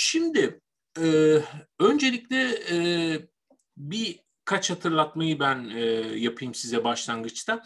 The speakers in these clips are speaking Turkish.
Şimdi öncelikle birkaç hatırlatmayı ben yapayım size başlangıçta.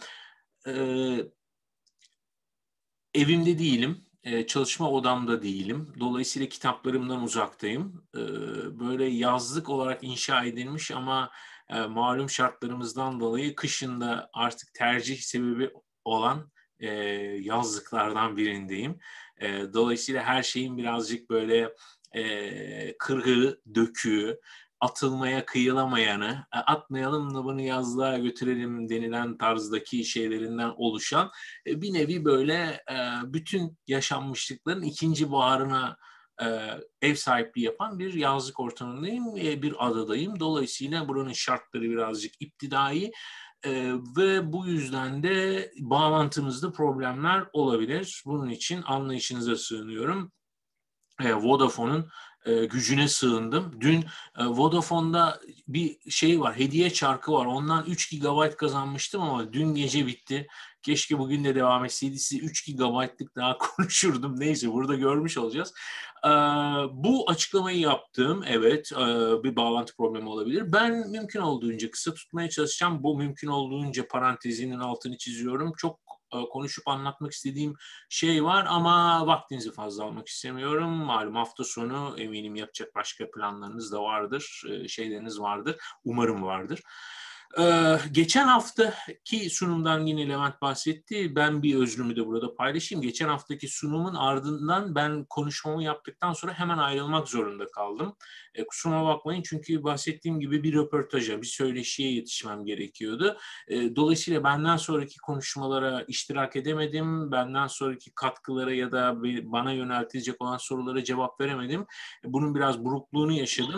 Evimde değilim, çalışma odamda değilim. Dolayısıyla kitaplarımdan uzaktayım. Böyle yazlık olarak inşa edilmiş ama malum şartlarımızdan dolayı kışın da artık tercih sebebi olan yazlıklardan birindeyim. Dolayısıyla her şeyin birazcık böyle kırığı, döküğü, atılmaya kıyılamayanı, atmayalım da bunu yazlığa götürelim denilen tarzdaki şeylerinden oluşan bir nevi böyle bütün yaşanmışlıkların ikinci baharına ev sahipliği yapan bir yazlık ortamındayım, bir adadayım. Dolayısıyla buranın şartları birazcık iptidai ve bu yüzden de bağlantımızda problemler olabilir. Bunun için anlayışınıza sığınıyorum. Vodafone'un gücüne sığındım. Dün Vodafone'da bir şey var, hediye çarkı var. Ondan 3 GB kazanmıştım ama dün gece bitti. Keşke bugün de devam etseydi. Size 3 GB'lık daha konuşurdum. Neyse burada görmüş olacağız. Bu açıklamayı yaptım. Evet, bir bağlantı problemi olabilir. Ben mümkün olduğunca kısa tutmaya çalışacağım. Bu mümkün olduğunca parantezinin altını çiziyorum. Çok konuşup anlatmak istediğim şey var ama vaktinizi fazla almak istemiyorum. Malum hafta sonu eminim yapacak başka planlarınız da vardır, şeyleriniz vardır. Umarım vardır. Geçen haftaki sunumdan yine Levent bahsetti. Ben bir özrümü de burada paylaşayım. Geçen haftaki sunumun ardından ben konuşmamı yaptıktan sonra hemen ayrılmak zorunda kaldım. Kusuruma bakmayın çünkü bahsettiğim gibi bir röportaja, bir söyleşiye yetişmem gerekiyordu. Dolayısıyla benden sonraki konuşmalara iştirak edemedim. Benden sonraki katkılara ya da bana yöneltilecek olan sorulara cevap veremedim. Bunun biraz burukluğunu yaşadım.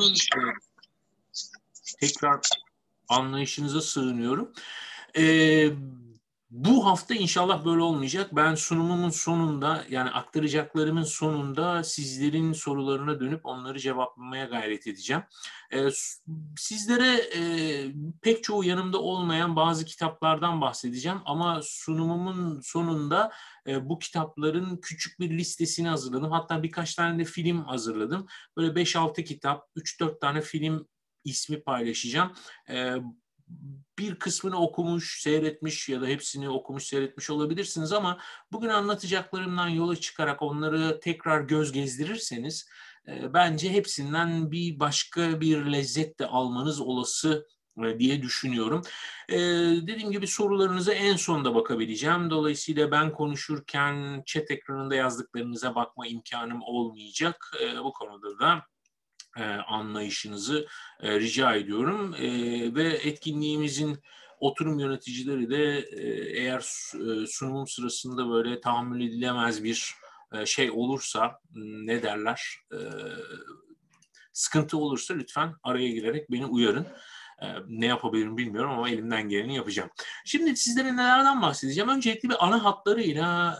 Tekrar anlayışınıza sığınıyorum. Bu hafta inşallah böyle olmayacak. Ben sunumumun sonunda yani aktaracaklarımın sonunda sizlerin sorularına dönüp onları cevaplamaya gayret edeceğim. Sizlere pek çoğu yanımda olmayan bazı kitaplardan bahsedeceğim ama sunumumun sonunda bu kitapların küçük bir listesini hazırladım. Hatta birkaç tane de film hazırladım. Böyle 5-6 kitap, 3-4 tane film ismi paylaşacağım. Bir kısmını okumuş, seyretmiş ya da hepsini okumuş, seyretmiş olabilirsiniz ama bugün anlatacaklarımdan yola çıkarak onları tekrar göz gezdirirseniz bence hepsinden bir başka bir lezzet de almanız olası diye düşünüyorum. Dediğim gibi sorularınıza en sonda bakabileceğim. Dolayısıyla ben konuşurken chat ekranında yazdıklarınıza bakma imkanım olmayacak. Bu konuda da anlayışınızı rica ediyorum. Ve etkinliğimizin oturum yöneticileri de eğer sunumum sırasında böyle tahammül edilemez bir şey olursa ne derler sıkıntı olursa lütfen araya girerek beni uyarın. Ne yapabilirim bilmiyorum ama elimden geleni yapacağım. Şimdi sizlere nelerden bahsedeceğim? Öncelikle bir ana hatlarıyla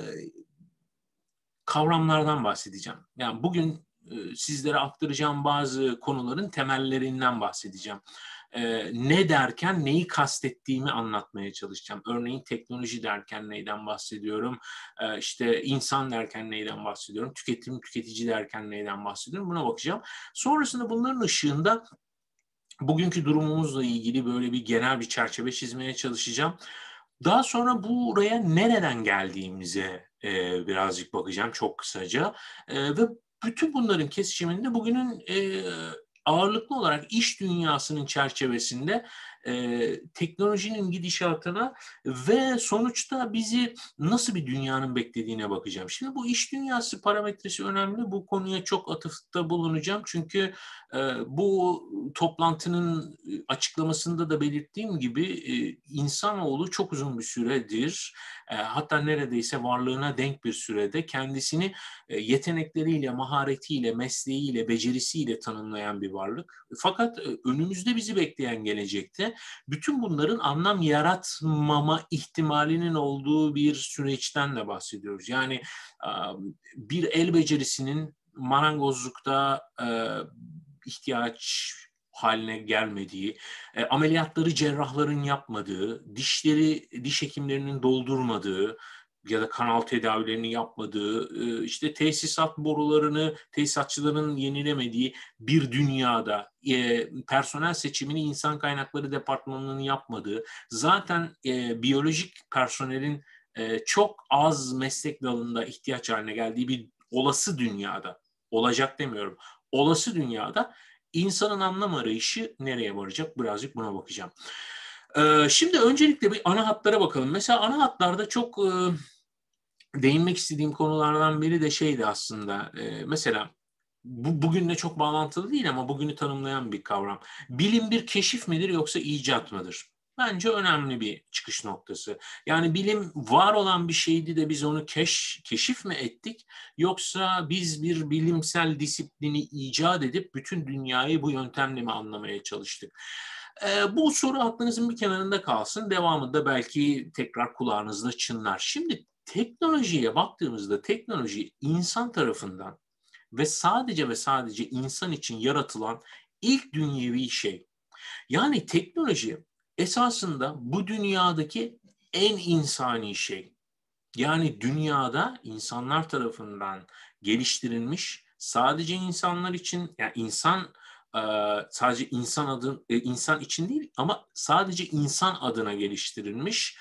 kavramlardan bahsedeceğim. Yani bugün sizlere aktaracağım bazı konuların temellerinden bahsedeceğim. Ne derken neyi kastettiğimi anlatmaya çalışacağım. Örneğin teknoloji derken neyden bahsediyorum? İşte insan derken neyden bahsediyorum? Tüketim, tüketici derken neyden bahsediyorum? Buna bakacağım. Sonrasında bunların ışığında bugünkü durumumuzla ilgili böyle bir genel bir çerçeve çizmeye çalışacağım. Daha sonra buraya nereden geldiğimize birazcık bakacağım çok kısaca. Ve bütün bunların kesişiminde bugünün ağırlıklı olarak iş dünyasının çerçevesinde teknolojinin gidişatına ve sonuçta bizi nasıl bir dünyanın beklediğine bakacağım. Şimdi bu iş dünyası parametresi önemli. Bu konuya çok atıfta bulunacağım. Çünkü bu toplantının açıklamasında da belirttiğim gibi insanoğlu çok uzun bir süredir hatta neredeyse varlığına denk bir sürede kendisini yetenekleriyle, maharetiyle, mesleğiyle, becerisiyle tanımlayan bir varlık. Fakat önümüzde bizi bekleyen gelecekte bütün bunların anlam yaratmama ihtimalinin olduğu bir süreçten de bahsediyoruz. Yani bir el becerisinin marangozlukta ihtiyaç haline gelmediği, ameliyatları cerrahların yapmadığı, dişleri diş hekimlerinin doldurmadığı, ya da kanal tedavilerini yapmadığı, işte tesisat borularını tesisatçıların yenilemediği bir dünyada, personel seçimini insan kaynakları departmanının yapmadığı, zaten biyolojik personelin çok az meslek dalında ihtiyaç haline geldiği bir olası dünyada, olacak demiyorum, olası dünyada insanın anlam arayışı nereye varacak? Birazcık buna bakacağım. Şimdi öncelikle bir ana hatlara bakalım. Mesela ana hatlarda çok değinmek istediğim konulardan biri de şeydi aslında. Mesela bugünle çok bağlantılı değil ama bugünü tanımlayan bir kavram. Bilim bir keşif midir yoksa icat mıdır? Bence önemli bir çıkış noktası. Yani bilim var olan bir şeydi de biz onu keşif mi ettik? Yoksa biz bir bilimsel disiplini icat edip bütün dünyayı bu yöntemle mi anlamaya çalıştık? Bu soru aklınızın bir kenarında kalsın. Devamında belki tekrar kulağınızda çınlar. Şimdi teknolojiye baktığımızda teknoloji insan tarafından ve sadece insan için yaratılan ilk dünyevi şey. Yani teknoloji esasında bu dünyadaki en insani şey. Yani dünyada insanlar tarafından geliştirilmiş, sadece insanlar için, yani sadece insan için değil ama sadece insan adına geliştirilmiş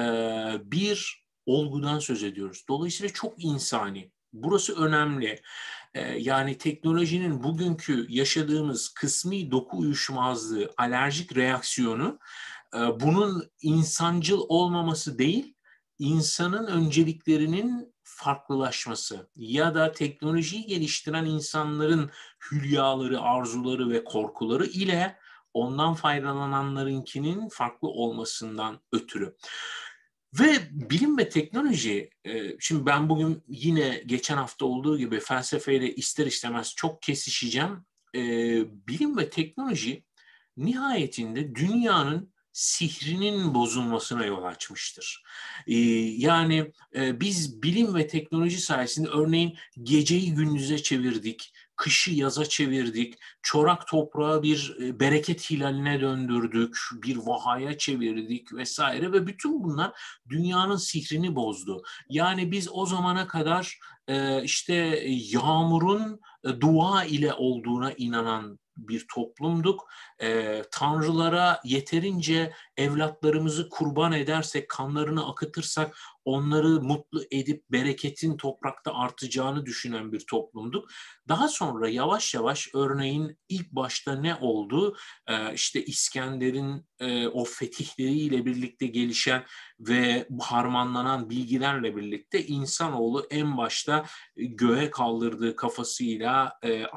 bir olgudan söz ediyoruz. Dolayısıyla çok insani. Burası önemli. Yani teknolojinin bugünkü yaşadığımız kısmi doku uyuşmazlığı, alerjik reaksiyonu bunun insancıl olmaması değil, insanın önceliklerinin farklılaşması ya da teknolojiyi geliştiren insanların hülyaları, arzuları ve korkuları ile ondan faydalananlarınkinin farklı olmasından ötürü. Ve bilim ve teknoloji, şimdi ben bugün yine geçen hafta olduğu gibi felsefeyle ister istemez çok kesişeceğim. Bilim ve teknoloji nihayetinde dünyanın sihrinin bozulmasına yol açmıştır. Yani biz bilim ve teknoloji sayesinde örneğin geceyi gündüze çevirdik, kışı yaza çevirdik, çorak toprağı bir bereket hilaline döndürdük, bir vahaya çevirdik vesaire ve bütün bunlar dünyanın sihrini bozdu. Yani biz o zamana kadar işte yağmurun dua ile olduğuna inanan bir toplumduk. Tanrılara yeterince evlatlarımızı kurban edersek, kanlarını akıtırsak onları mutlu edip bereketin toprakta artacağını düşünen bir toplumduk. Daha sonra yavaş yavaş örneğin ilk başta ne oldu? İşte İskender'in o fetihleriyle birlikte gelişen ve harmanlanan bilgilerle birlikte insanoğlu en başta göğe kaldırdığı kafasıyla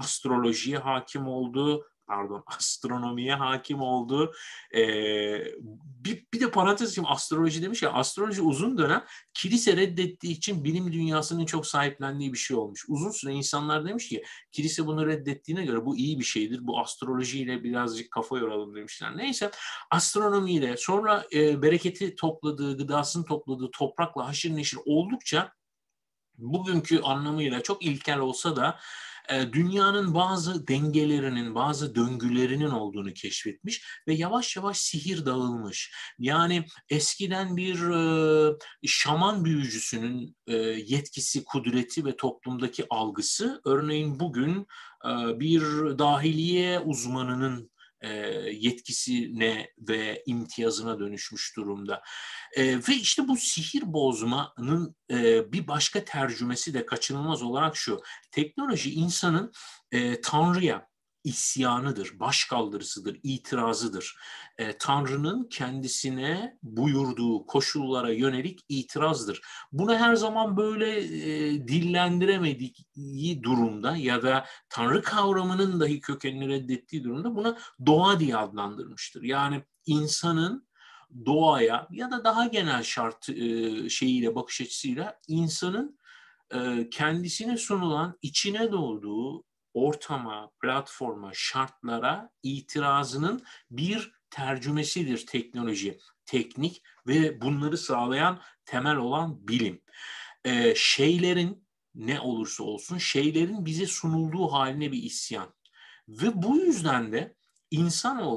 astronomiye hakim oldu. Bir de parantez için astroloji demiş ya, astroloji uzun dönem kilise reddettiği için bilim dünyasının çok sahiplendiği bir şey olmuş. Uzun süre insanlar demiş ki kilise bunu reddettiğine göre bu iyi bir şeydir. Bu astrolojiyle birazcık kafa yoralım demişler. Neyse, astronomiyle sonra bereketi topladığı, gıdasını topladığı toprakla haşır neşir oldukça bugünkü anlamıyla çok ilkel olsa da dünyanın bazı dengelerinin, bazı döngülerinin olduğunu keşfetmiş ve yavaş yavaş sihir dağılmış. Yani eskiden bir şaman büyücüsünün yetkisi, kudreti ve toplumdaki algısı, örneğin bugün bir dahiliye uzmanının yetkisine ve imtiyazına dönüşmüş durumda. Ve işte bu sihir bozmanın bir başka tercümesi de kaçınılmaz olarak şu: teknoloji insanın Tanrı'ya isyanıdır, başkaldırısıdır, itirazıdır. Tanrı'nın kendisine buyurduğu koşullara yönelik itirazdır. Bunu her zaman böyle dillendiremediği durumda ya da Tanrı kavramının dahi kökenini reddettiği durumda buna doğa diye adlandırmıştır. Yani insanın doğaya ya da daha genel şeyiyle, bakış açısıyla insanın kendisine sunulan, içine doğduğu ortama, platforma, şartlara itirazının bir tercümesidir teknoloji, teknik ve bunları sağlayan temel olan bilim. Şeylerin, ne olursa olsun, şeylerin bize sunulduğu haline bir isyan. Ve bu yüzden de insanoğlu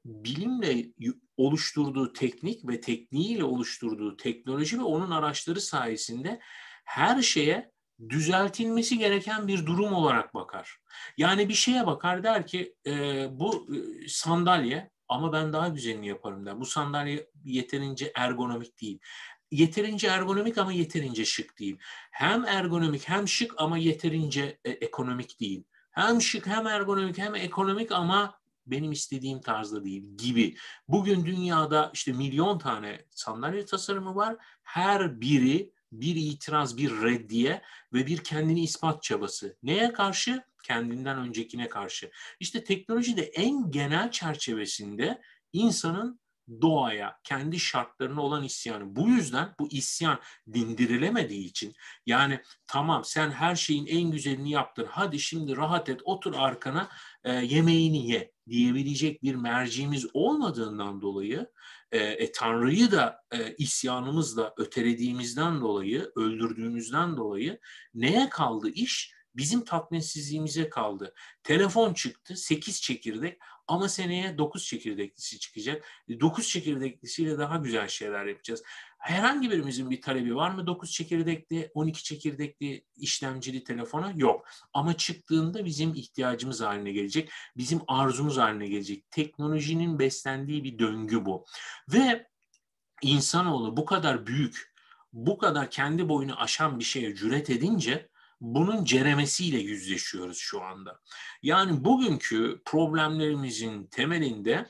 bilimle oluşturduğu teknik ve tekniğiyle oluşturduğu teknoloji ve onun araçları sayesinde her şeye düzeltilmesi gereken bir durum olarak bakar. Yani bir şeye bakar, der ki bu sandalye, ama ben daha güzelini yaparım der. Bu sandalye yeterince ergonomik değil. Yeterince ergonomik ama yeterince şık değil. Hem ergonomik hem şık ama yeterince ekonomik değil. Hem şık hem ergonomik hem ekonomik ama benim istediğim tarzda değil gibi. Bugün dünyada işte milyon tane sandalye tasarımı var. Her biri bir itiraz, bir reddiye ve bir kendini ispat çabası. Neye karşı? Kendinden öncekine karşı. İşte teknoloji de en genel çerçevesinde insanın doğaya, kendi şartlarına olan isyanı. Bu yüzden bu isyan dindirilemediği için, yani tamam sen her şeyin en güzelini yaptın, hadi şimdi rahat et, otur arkana, yemeğini ye diyebilecek bir merciğimiz olmadığından dolayı, Tanrı'yı da isyanımızla ötelediğimizden dolayı, öldürdüğümüzden dolayı neye kaldı iş? Bizim tatminsizliğimize kaldı. Telefon çıktı, 8 çekirdek ama seneye 9 çekirdeklisi çıkacak. 9 çekirdeklisiyle daha güzel şeyler yapacağız. Herhangi birimizin bir talebi var mı 9 çekirdekli, 12 çekirdekli işlemcili telefona? Yok. Ama çıktığında bizim ihtiyacımız haline gelecek, bizim arzumuz haline gelecek. Teknolojinin beslendiği bir döngü bu. Ve insanoğlu bu kadar büyük, bu kadar kendi boyunu aşan bir şeye cüret edince bunun ceremesiyle yüzleşiyoruz şu anda. Yani bugünkü problemlerimizin temelinde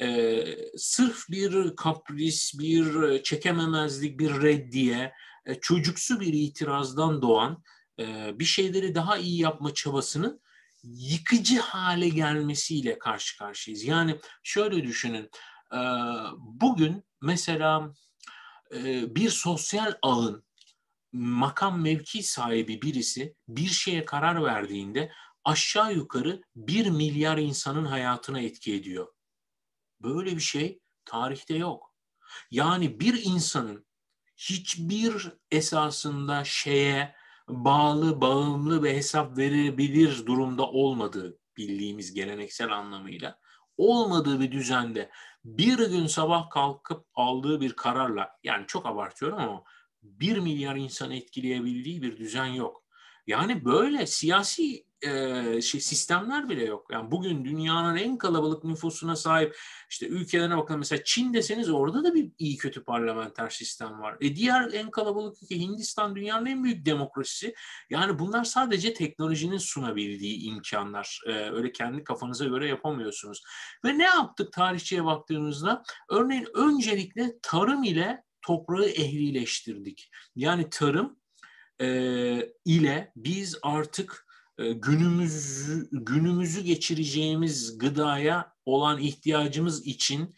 sırf bir kapris, bir çekememezlik, bir reddiye, çocuksu bir itirazdan doğan bir şeyleri daha iyi yapma çabasının yıkıcı hale gelmesiyle karşı karşıyayız. Yani şöyle düşünün, bugün mesela bir sosyal ağın makam mevki sahibi birisi bir şeye karar verdiğinde aşağı yukarı 1 milyar insanın hayatına etki ediyor. Böyle bir şey tarihte yok. Yani bir insanın hiçbir esasında şeye bağlı, bağımlı ve hesap verebilir durumda olmadığı, bildiğimiz geleneksel anlamıyla olmadığı bir düzende bir gün sabah kalkıp aldığı bir kararla, yani çok abartıyorum ama 1 milyar insanı etkileyebildiği bir düzen yok. Yani böyle siyasi sistemler bile yok. Yani bugün dünyanın en kalabalık nüfusuna sahip işte ülkelerine bakın, mesela Çin deseniz orada da bir iyi kötü parlamenter sistem var. Diğer en kalabalık ülke Hindistan, dünyanın en büyük demokrasisi. Yani bunlar sadece teknolojinin sunabildiği imkanlar. Öyle kendi kafanıza göre yapamıyorsunuz. Ve ne yaptık tarihçiye baktığımızda? Örneğin öncelikle tarım ile toprağı ehlileştirdik. Yani tarım ile biz artık günümüzü geçireceğimiz gıdaya olan ihtiyacımız için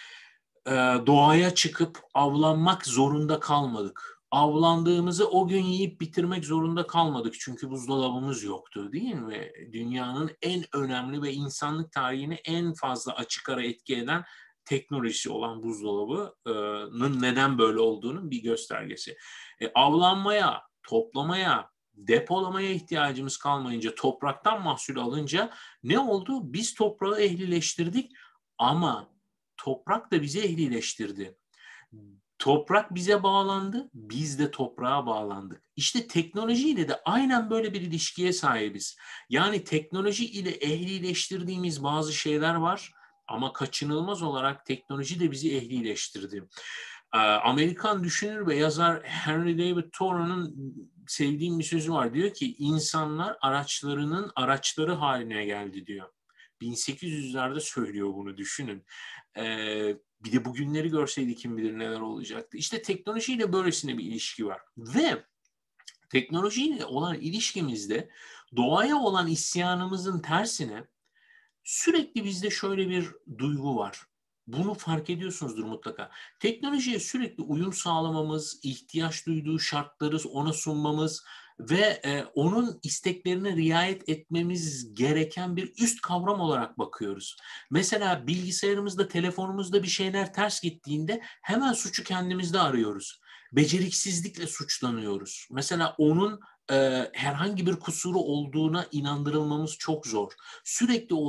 doğaya çıkıp avlanmak zorunda kalmadık. Avlandığımızı o gün yiyip bitirmek zorunda kalmadık. Çünkü buzdolabımız yoktu, değil mi? Dünyanın en önemli ve insanlık tarihini en fazla açık ara etki eden teknolojisi olan buzdolabının neden böyle olduğunun bir göstergesi. Avlanmaya, toplamaya, depolamaya ihtiyacımız kalmayınca, topraktan mahsul alınca ne oldu? Biz toprağı ehlileştirdik ama toprak da bizi ehlileştirdi. Toprak bize bağlandı, biz de toprağa bağlandık. İşte teknolojiyle de aynen böyle bir ilişkiye sahibiz. Yani teknoloji ile ehlileştirdiğimiz bazı şeyler var ama kaçınılmaz olarak teknoloji de bizi ehlileştirdi. Amerikan düşünür ve yazar Henry David Thoreau'nun sevdiğim bir sözü var. Diyor ki insanlar araçlarının araçları haline geldi diyor. 1800'lerde söylüyor bunu, düşünün. Bir de bugünleri görseydi kim bilir neler olacaktı. İşte teknolojiyle böylesine bir ilişki var. Ve teknolojiyle olan ilişkimizde doğaya olan isyanımızın tersine sürekli bizde şöyle bir duygu var. Bunu fark ediyorsunuzdur mutlaka. Teknolojiye sürekli uyum sağlamamız, ihtiyaç duyduğu şartları ona sunmamız ve onun isteklerine riayet etmemiz gereken bir üst kavram olarak bakıyoruz. Mesela bilgisayarımızda, telefonumuzda bir şeyler ters gittiğinde hemen suçu kendimizde arıyoruz. Beceriksizlikle suçlanıyoruz. Mesela onun herhangi bir kusuru olduğuna inandırılmamız çok zor. Sürekli olarak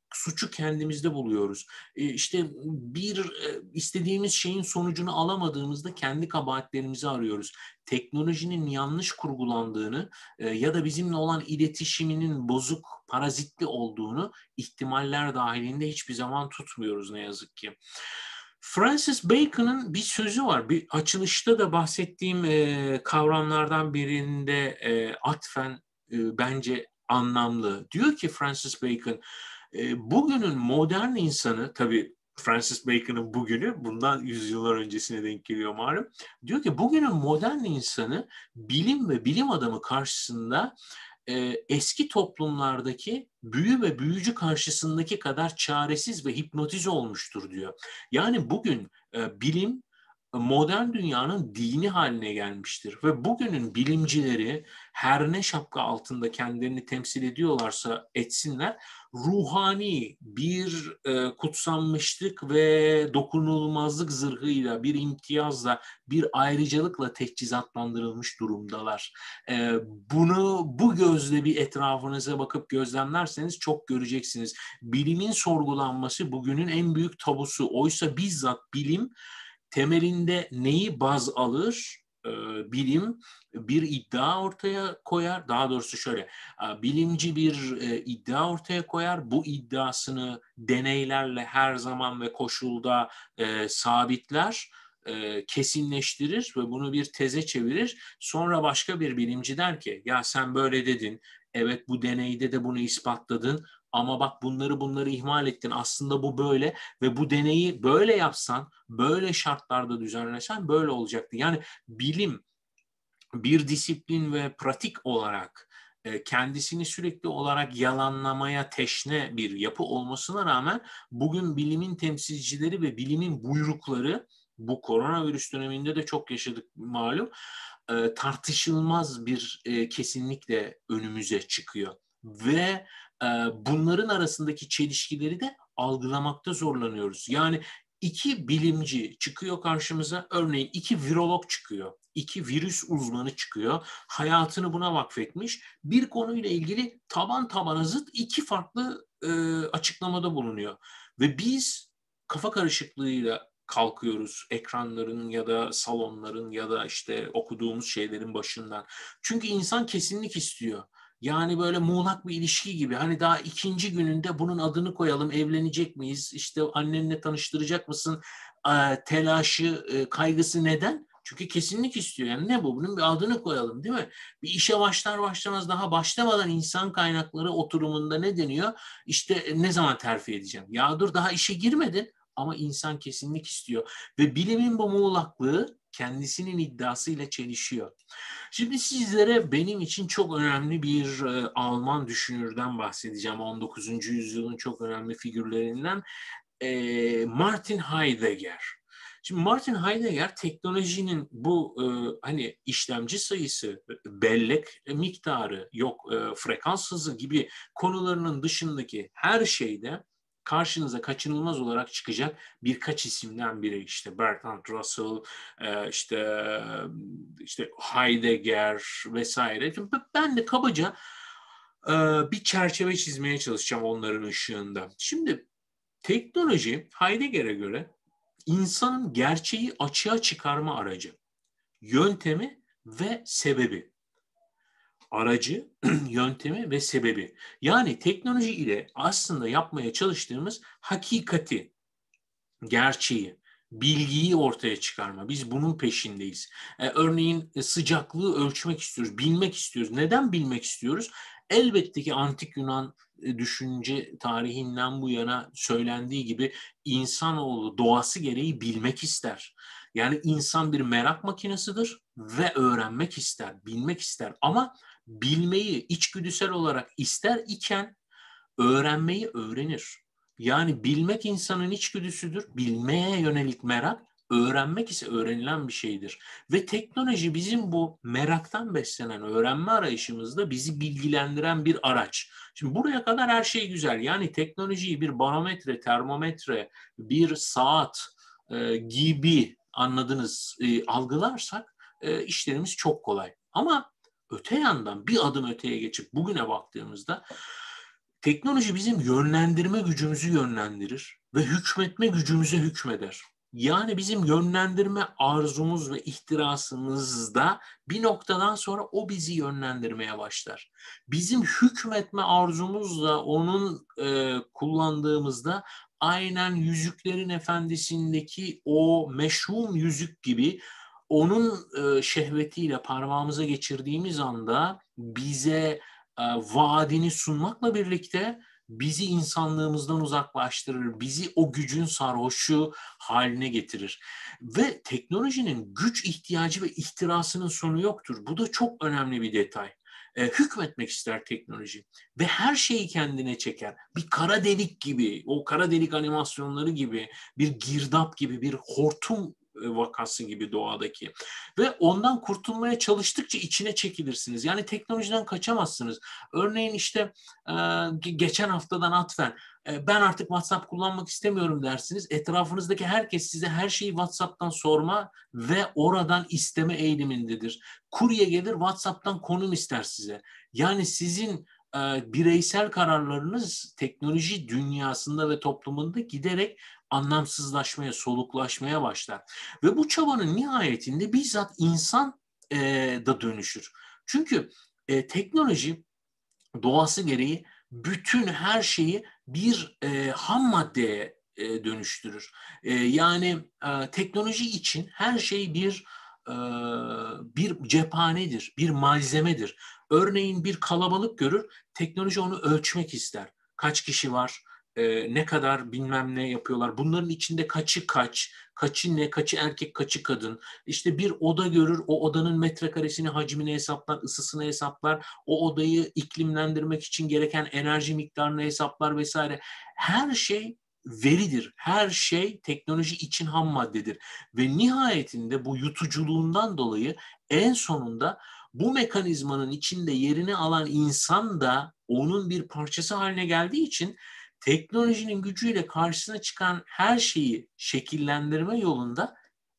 suçu kendimizde buluyoruz. İşte istediğimiz şeyin sonucunu alamadığımızda kendi kabahatlerimizi arıyoruz. Teknolojinin yanlış kurgulandığını ya da bizimle olan iletişiminin bozuk, parazitli olduğunu ihtimaller dahilinde hiçbir zaman tutmuyoruz ne yazık ki. Francis Bacon'ın bir sözü var. Bir açılışta da bahsettiğim kavramlardan birinde atfen bence anlamlı. Diyor ki Francis Bacon, bugünün modern insanı, tabii Francis Bacon'ın bugünü bundan yüzyıllar öncesine denk geliyor malum. Diyor ki bugünün modern insanı bilim ve bilim adamı karşısında eski toplumlardaki büyü ve büyücü karşısındaki kadar çaresiz ve hipnotize olmuştur diyor. Yani bugün bilim modern dünyanın dini haline gelmiştir ve bugünün bilimcileri her ne şapka altında kendilerini temsil ediyorlarsa etsinler, ruhani bir kutsanmışlık ve dokunulmazlık zırhıyla, bir imtiyazla, bir ayrıcalıkla teçhizatlandırılmış durumdalar. Bunu bu gözle bir etrafınıza bakıp gözlemlerseniz çok göreceksiniz. Bilimin sorgulanması bugünün en büyük tabusu. Oysa bizzat bilim temelinde neyi baz alır? Bilim bir iddia ortaya koyar. Daha doğrusu şöyle, bilimci bir iddia ortaya koyar. Bu iddiasını deneylerle her zaman ve koşulda sabitler, kesinleştirir ve bunu bir teze çevirir. Sonra başka bir bilimci der ki, ya sen böyle dedin, evet bu deneyde de bunu ispatladın ama bak bunları ihmal ettin. Aslında bu böyle ve bu deneyi böyle yapsan, böyle şartlarda düzenlesen böyle olacaktı. Yani bilim bir disiplin ve pratik olarak kendisini sürekli olarak yalanlamaya teşne bir yapı olmasına rağmen bugün bilimin temsilcileri ve bilimin buyrukları, bu koronavirüs döneminde de çok yaşadık malum, tartışılmaz bir kesinlikle önümüze çıkıyor. Ve bunların arasındaki çelişkileri de algılamakta zorlanıyoruz. Yani iki bilimci çıkıyor karşımıza, örneğin iki virolog çıkıyor, iki virüs uzmanı çıkıyor, hayatını buna vakfetmiş, bir konuyla ilgili taban tabana zıt iki farklı açıklamada bulunuyor. Ve biz kafa karışıklığıyla kalkıyoruz ekranların ya da salonların ya da işte okuduğumuz şeylerin başından. Çünkü insan kesinlik istiyor. Yani böyle muğlak bir ilişki gibi. Hani daha ikinci gününde bunun adını koyalım, evlenecek miyiz? İşte annenle tanıştıracak mısın? Telaşı, kaygısı neden? Çünkü kesinlik istiyor. Yani ne bu? Bunun bir adını koyalım, değil mi? Bir işe başlar başlamaz, daha başlamadan insan kaynakları oturumunda ne deniyor? İşte ne zaman terfi edeceğim? Ya dur, daha işe girmedin ama insan kesinlik istiyor. Ve bilimin bu muğlaklığı kendisinin iddiasıyla çelişiyor. Şimdi sizlere benim için çok önemli bir Alman düşünürden bahsedeceğim. 19. yüzyılın çok önemli figürlerinden Martin Heidegger. Şimdi Martin Heidegger teknolojinin bu hani işlemci sayısı, bellek miktarı, yok frekans hızı gibi konularının dışındaki her şeyde karşınıza kaçınılmaz olarak çıkacak birkaç isimden biri. İşte Bertrand Russell, işte Heidegger vesaire. Ben de kabaca bir çerçeve çizmeye çalışacağım onların ışığında. Şimdi teknoloji Heidegger'e göre insanın gerçeği açığa çıkarma aracı, yöntemi ve sebebi. Aracı, yöntemi ve sebebi. Yani teknoloji ile aslında yapmaya çalıştığımız hakikati, gerçeği, bilgiyi ortaya çıkarma. Biz bunun peşindeyiz. Örneğin sıcaklığı ölçmek istiyoruz, bilmek istiyoruz. Neden bilmek istiyoruz? Elbette ki antik Yunan düşünce tarihinden bu yana söylendiği gibi insanoğlu doğası gereği bilmek ister. Yani insan bir merak makinesidir ve öğrenmek ister, bilmek ister. Ama bilmeyi içgüdüsel olarak ister iken öğrenmeyi öğrenir. Yani bilmek insanın içgüdüsüdür. Bilmeye yönelik merak, öğrenmek ise öğrenilen bir şeydir. Ve teknoloji bizim bu meraktan beslenen öğrenme arayışımızda bizi bilgilendiren bir araç. Şimdi buraya kadar her şey güzel. Yani teknolojiyi bir barometre, termometre, bir saat gibi anladınız algılarsak işlerimiz çok kolay. Ama öte yandan bir adım öteye geçip bugüne baktığımızda Teknoloji bizim yönlendirme gücümüzü yönlendirir ve hükmetme gücümüze hükmeder. Yani bizim yönlendirme arzumuz ve ihtirasımızda bir noktadan sonra o bizi yönlendirmeye başlar. Bizim hükmetme arzumuzla onun kullandığımızda aynen Yüzüklerin Efendisi'ndeki o meşhum yüzük gibi onun şehvetiyle parmağımıza geçirdiğimiz anda bize vaadini sunmakla birlikte bizi insanlığımızdan uzaklaştırır, bizi o gücün sarhoşu haline getirir. Ve teknolojinin güç ihtiyacı ve ihtirasının sonu yoktur. Bu da çok önemli bir detay. Hükmetmek ister teknoloji ve her şeyi kendine çeker. Bir kara delik gibi, o kara delik animasyonları gibi, bir girdap gibi, bir hortum vakası gibi doğadaki. Ve ondan kurtulmaya çalıştıkça içine çekilirsiniz. Yani teknolojiden kaçamazsınız. Örneğin işte geçen haftadan atfen ben artık WhatsApp kullanmak istemiyorum dersiniz. Etrafınızdaki herkes size her şeyi WhatsApp'tan sorma ve oradan isteme eğilimindedir. Kurye gelir WhatsApp'tan konum ister size. Yani sizin bireysel kararlarınız teknoloji dünyasında ve toplumunda giderek anlamsızlaşmaya, soluklaşmaya başlar. Ve bu çabanın nihayetinde bizzat insan da dönüşür. Çünkü teknoloji doğası gereği bütün her şeyi bir ham maddeye dönüştürür. Yani teknoloji için her şey e, bir cephanedir, bir malzemedir. Örneğin bir kalabalık görür, teknoloji onu ölçmek ister. Kaç kişi var, ne kadar bilmem ne yapıyorlar. Bunların içinde kaçı kaç, kaçı ne, kaçı erkek, kaçı kadın. İşte bir oda görür, o odanın metrekaresini, hacmini hesaplar, ısısını hesaplar, o odayı iklimlendirmek için gereken enerji miktarını hesaplar vesaire. Her şey veridir. Her şey teknoloji için ham maddedir. Ve nihayetinde bu yutuculuğundan dolayı en sonunda bu mekanizmanın içinde yerini alan insan da onun bir parçası haline geldiği için teknolojinin gücüyle karşısına çıkan her şeyi şekillendirme yolunda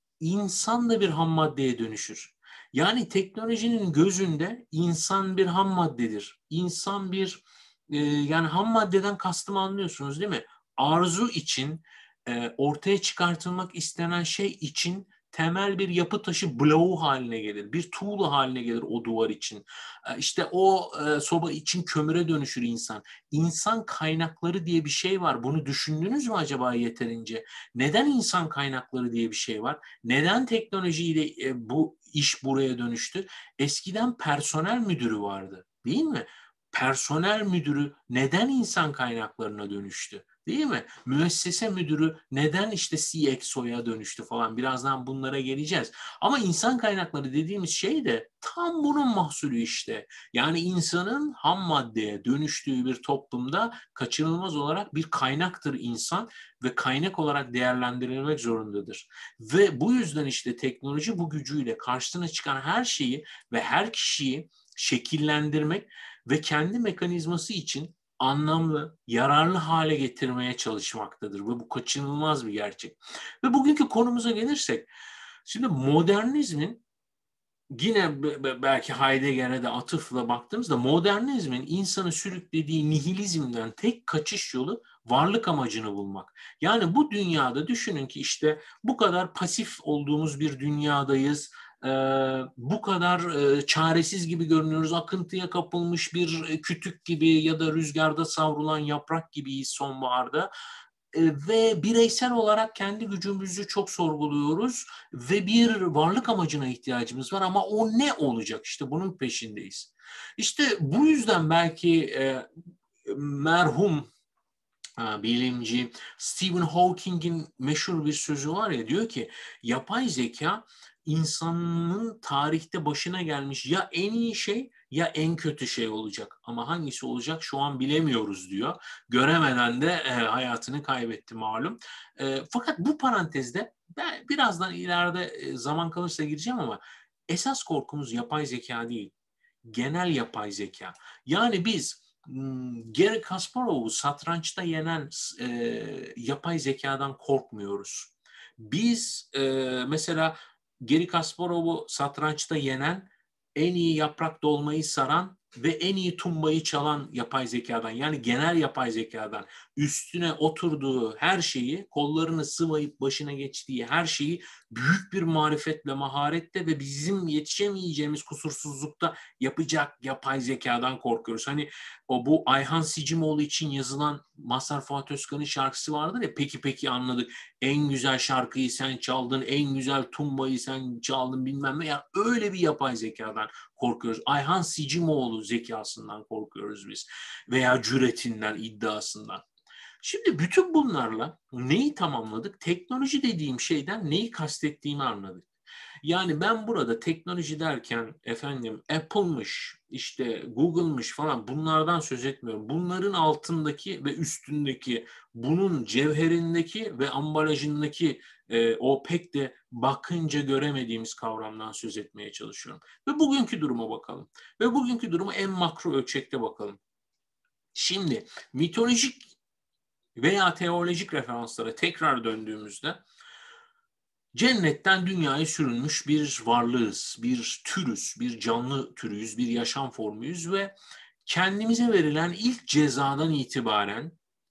insan da bir ham maddeye dönüşür. Yani teknolojinin gözünde insan bir ham maddedir. İnsan bir yani ham maddeden kastımı anlıyorsunuz değil mi? Arzu için ortaya çıkartılmak istenen şey için temel bir yapı taşı bloğu haline gelir. Bir tuğla haline gelir o duvar için. İşte o soba için kömüre dönüşür insan. İnsan kaynakları diye bir şey var. Bunu düşündünüz mü acaba yeterince? Neden insan kaynakları diye bir şey var? Neden teknolojiyle bu iş buraya dönüştü? Eskiden personel müdürü vardı, değil mi? Personel müdürü neden insan kaynaklarına dönüştü? Değil mi? Müessese müdürü neden işte CXO'ya dönüştü falan. Birazdan bunlara geleceğiz. Ama insan kaynakları dediğimiz şey de tam bunun mahsulü işte. Yani insanın ham maddeye dönüştüğü bir toplumda kaçınılmaz olarak bir kaynaktır insan ve kaynak olarak değerlendirilmek zorundadır. Ve bu yüzden işte teknoloji bu gücüyle karşısına çıkan her şeyi ve her kişiyi şekillendirmek ve kendi mekanizması için anlamlı, yararlı hale getirmeye çalışmaktadır. Ve bu kaçınılmaz bir gerçek. Ve bugünkü konumuza gelirsek, şimdi modernizmin yine belki Heidegger'e de atıfla baktığımızda modernizmin insanı sürüklediği nihilizmden tek kaçış yolu varlık amacını bulmak. Yani bu dünyada düşünün ki işte bu kadar pasif olduğumuz bir dünyadayız. Bu kadar çaresiz gibi görünüyoruz. Akıntıya kapılmış bir kütük gibi ya da rüzgarda savrulan yaprak gibiyiz sonbaharda. Ve bireysel olarak kendi gücümüzü çok sorguluyoruz ve bir varlık amacına ihtiyacımız var ama o ne olacak? İşte bunun peşindeyiz. İşte bu yüzden belki merhum bilimci Stephen Hawking'in meşhur bir sözü var ya, diyor ki yapay zeka insanın tarihte başına gelmiş ya en iyi şey ya en kötü şey olacak. Ama hangisi olacak şu an bilemiyoruz diyor. Göremeden de hayatını kaybetti malum. Fakat bu parantezde ben birazdan ileride zaman kalırsa gireceğim ama esas korkumuz yapay zeka değil. Genel yapay zeka. Yani biz Garry Kasparov'u satrançta yenen yapay zekadan korkmuyoruz. Biz mesela Garry Kasparov'u satrançta yenen, en iyi yaprak dolmayı saran ve en iyi tumbayı çalan yapay zekadan, yani genel yapay zekadan üstüne oturduğu her şeyi, kollarını sıvayıp başına geçtiği her şeyi büyük bir marifetle, maharetle ve bizim yetişemeyeceğimiz kusursuzlukta yapacak yapay zekadan korkuyoruz. Hani bu Ayhan Sicimoğlu için yazılan Mazhar Fuat Özkan'ın şarkısı vardır ya, peki peki anladık, en güzel şarkıyı sen çaldın, en güzel tumbayı sen çaldın bilmem ne, ya öyle bir yapay zekadan korkuyoruz. Ayhan Sicimoğlu zekasından korkuyoruz biz veya cüretinden, iddiasından. Şimdi bütün bunlarla neyi tamamladık? Teknoloji dediğim şeyden neyi kastettiğimi anladık. Yani ben burada teknoloji derken efendim Apple'mış, işte Google'mış falan bunlardan söz etmiyorum. Bunların altındaki ve üstündeki, bunun cevherindeki ve ambalajındaki o pek de bakınca göremediğimiz kavramdan söz etmeye çalışıyorum. Ve bugünkü duruma bakalım. Ve bugünkü durumu en makro ölçekte bakalım. Şimdi mitolojik veya teolojik referanslara tekrar döndüğümüzde cennetten dünyaya sürülmüş bir varlığız, bir türüz, bir canlı türüyüz, bir yaşam formuyuz ve kendimize verilen ilk cezadan itibaren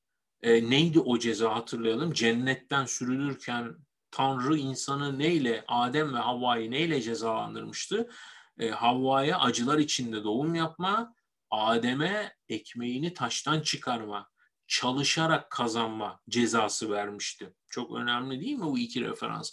neydi o ceza hatırlayalım. Cennetten sürülürken Tanrı insanı neyle, Adem ve Havva'yı neyle cezalandırmıştı? Havva'ya acılar içinde doğum yapma, Adem'e ekmeğini taştan çıkarma, çalışarak kazanma cezası vermişti. Çok önemli değil mi bu iki referans?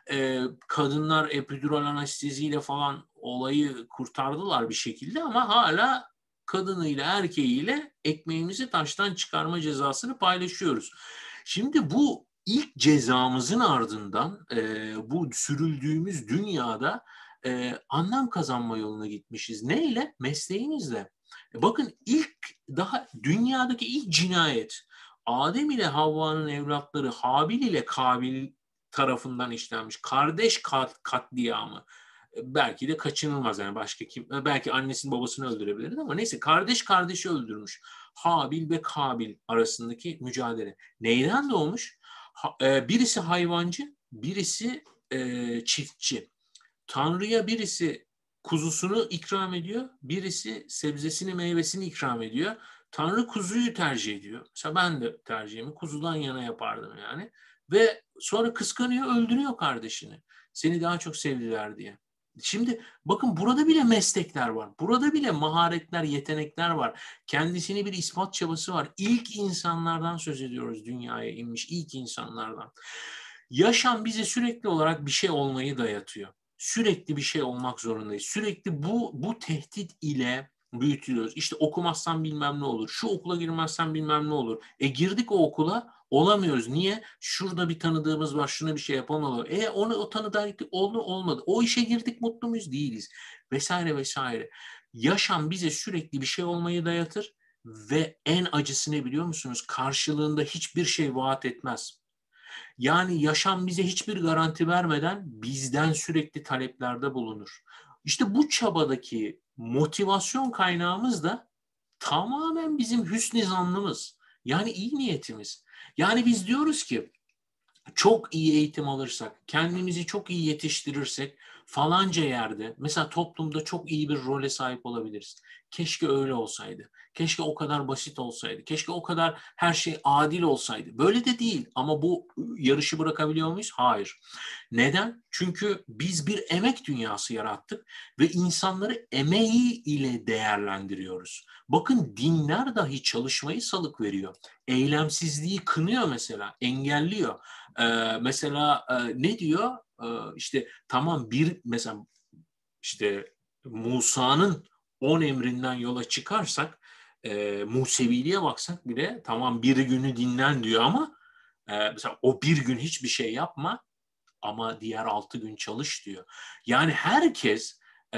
Kadınlar epidural anesteziyle falan olayı kurtardılar bir şekilde ama hala kadınıyla erkeğiyle ekmeğimizi taştan çıkarma cezasını paylaşıyoruz. Şimdi bu ilk cezamızın ardından bu sürüldüğümüz dünyada anlam kazanma yoluna gitmişiz. Neyle? Mesleğimizle. Bakın daha dünyadaki ilk cinayet Adem ile Havva'nın evlatları Habil ile Kabil tarafından işlenmiş. Kardeş katliamı. Belki de kaçınılmaz, yani başka kim, belki annesini babasını öldürebilirdi ama neyse, kardeş kardeşi öldürmüş. Habil ve Kabil arasındaki mücadele. Neyden doğmuş? Birisi hayvancı, birisi çiftçi. Tanrı'ya birisi kuzusunu ikram ediyor, birisi sebzesini, meyvesini ikram ediyor. Tanrı kuzuyu tercih ediyor. Mesela ben de tercihimi kuzudan yana yapardım yani. Ve sonra kıskanıyor, öldürüyor kardeşini. Seni daha çok sevdiler diye. Şimdi bakın, burada bile meslekler var. Burada bile maharetler, yetenekler var. Kendisini bir ispat çabası var. İlk insanlardan söz ediyoruz, dünyaya inmiş ilk insanlardan. Yaşam bize sürekli olarak bir şey olmayı dayatıyor. Sürekli bir şey olmak zorundayız. Sürekli bu tehdit ile büyütülüyoruz. İşte okumazsan bilmem ne olur. Şu okula girmezsen bilmem ne olur. Girdik o okula, olamıyoruz. Niye? Şurada bir tanıdığımız var, şuna bir şey yapamalı. O tanıdığa gittik, olmadı. O işe girdik, mutlu muyuz? Değiliz. Vesaire vesaire. Yaşam bize sürekli bir şey olmayı dayatır ve en acısı ne biliyor musunuz? Karşılığında hiçbir şey vaat etmez. Yani yaşam bize hiçbir garanti vermeden bizden sürekli taleplerde bulunur. İşte bu çabadaki motivasyon kaynağımız da tamamen bizim hüsn-i zannımız. Yani iyi niyetimiz. Yani biz diyoruz ki çok iyi eğitim alırsak, kendimizi çok iyi yetiştirirsek falanca yerde, mesela toplumda çok iyi bir role sahip olabiliriz. Keşke öyle olsaydı. Keşke o kadar basit olsaydı. Keşke o kadar her şey adil olsaydı. Böyle de değil ama bu yarışı bırakabiliyor muyuz? Hayır. Neden? Çünkü biz bir emek dünyası yarattık ve insanları emeği ile değerlendiriyoruz. Bakın, dinler dahi çalışmayı salık veriyor. Eylemsizliği kınıyor mesela, engelliyor. Mesela ne diyor? İşte tamam, mesela işte Musa'nın 10 emrinden yola çıkarsak, Museviliğe baksak bile tamam, bir günü dinlen diyor ama mesela o bir gün hiçbir şey yapma ama diğer 6 gün çalış diyor. Yani herkes,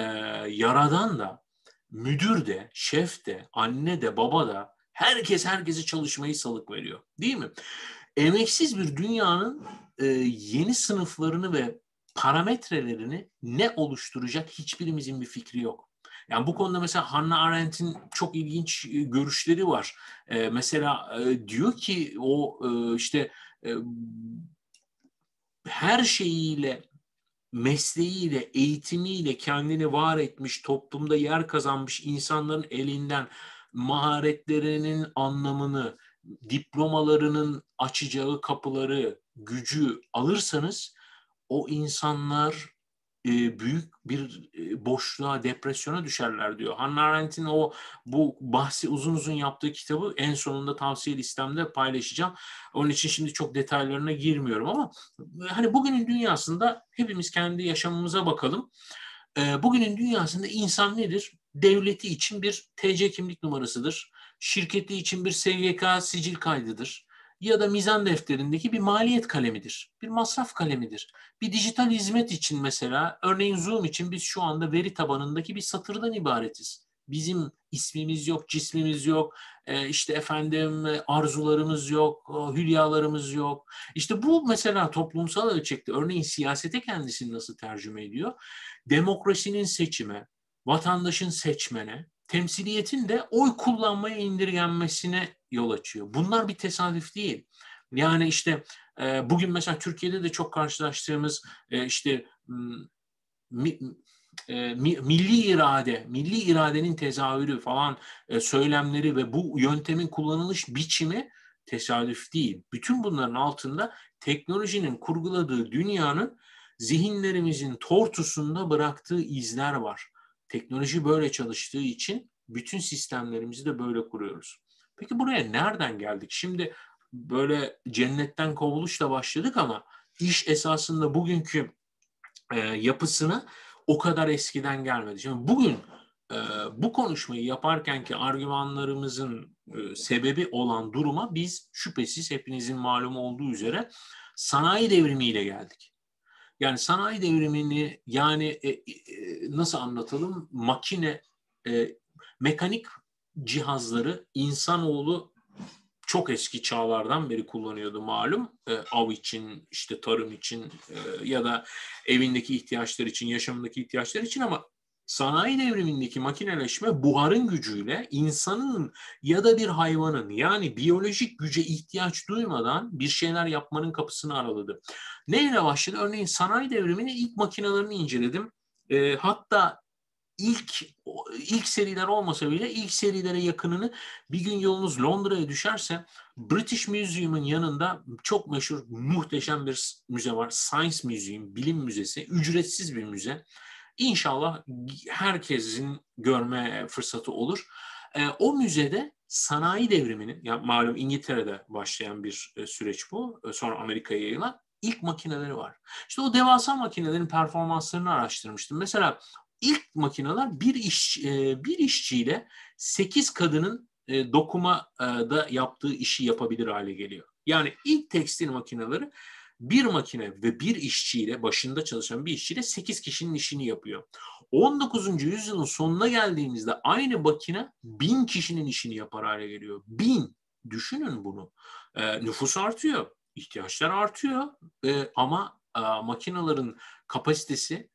yaradan da, müdür de, şef de, anne de, baba da, herkes herkese çalışmayı salık veriyor. Değil mi? Emeksiz bir dünyanın yeni sınıflarını ve parametrelerini ne oluşturacak hiçbirimizin bir fikri yok. Yani bu konuda mesela Hannah Arendt'in çok ilginç görüşleri var. Mesela diyor ki işte her şeyiyle mesleğiyle, eğitimiyle kendini var etmiş, toplumda yer kazanmış insanların elinden maharetlerinin anlamını, diplomalarının açacağı kapıları, gücü alırsanız o insanlar büyük bir boşluğa, depresyona düşerler diyor. Hannah Arendt'in bu bahsi uzun uzun yaptığı kitabı en sonunda tavsiye listemde paylaşacağım. Onun için şimdi çok detaylarına girmiyorum ama hani bugünün dünyasında hepimiz kendi yaşamımıza bakalım. Bugünün dünyasında insan nedir? Devleti için bir TC kimlik numarasıdır. Şirketi için bir SGK sicil kaydıdır. Ya da mizan defterindeki bir maliyet kalemidir. Bir masraf kalemidir. Bir dijital hizmet için mesela, örneğin Zoom için biz şu anda veri tabanındaki bir satırdan ibaretiz. Bizim ismimiz yok, cismimiz yok, işte efendim arzularımız yok, hülyalarımız yok. İşte bu mesela toplumsal ölçekte, örneğin siyasete kendisini nasıl tercüme ediyor? Demokrasinin seçime, vatandaşın seçmene, temsiliyetin de oy kullanmaya indirgenmesine yol açıyor. Bunlar bir tesadüf değil. Yani işte bugün mesela Türkiye'de de çok karşılaştığımız işte milli irade, milli iradenin tezahürü falan söylemleri ve bu yöntemin kullanılış biçimi tesadüf değil. Bütün bunların altında teknolojinin kurguladığı dünyanın zihinlerimizin tortusunda bıraktığı izler var. Teknoloji böyle çalıştığı için bütün sistemlerimizi de böyle kuruyoruz. Peki buraya nereden geldik? Şimdi böyle cennetten kovuluşla başladık ama iş esasında bugünkü yapısına o kadar eskiden gelmedi. Şimdi bugün bu konuşmayı yaparkenki argümanlarımızın sebebi olan duruma biz şüphesiz hepinizin malumu olduğu üzere sanayi devrimiyle geldik. Yani sanayi devrimini nasıl anlatalım? Mekanik cihazları insanoğlu çok eski çağlardan beri kullanıyordu malum. Av için, işte tarım için ya da evindeki ihtiyaçlar için, yaşamındaki ihtiyaçlar için ama sanayi devrimindeki makineleşme buharın gücüyle insanın ya da bir hayvanın yani biyolojik güce ihtiyaç duymadan bir şeyler yapmanın kapısını araladı. Neyle başladı? Örneğin sanayi devriminin ilk makinelerini inceledim. Hatta ilk ilk seriler olmasa bile ilk serilere yakınını bir gün yolunuz Londra'ya düşerse British Museum'un yanında çok meşhur muhteşem bir müze var. Science Museum, bilim müzesi. Ücretsiz bir müze. İnşallah herkesin görme fırsatı olur. O müzede sanayi devriminin, ya malum İngiltere'de başlayan bir süreç bu. Sonra Amerika'ya yayılan ilk makineleri var. İşte o devasa makinelerin performanslarını araştırmıştım. Mesela İlk makineler bir işçiyle 8 kadının dokumada yaptığı işi yapabilir hale geliyor. Yani ilk tekstil makineleri bir makine ve bir işçiyle, başında çalışan bir işçiyle 8 kişinin işini yapıyor. 19. yüzyılın sonuna geldiğimizde aynı makine 1000 kişinin işini yapar hale geliyor. 1000. Düşünün bunu. Nüfus artıyor, ihtiyaçlar artıyor ama makinelerin kapasitesi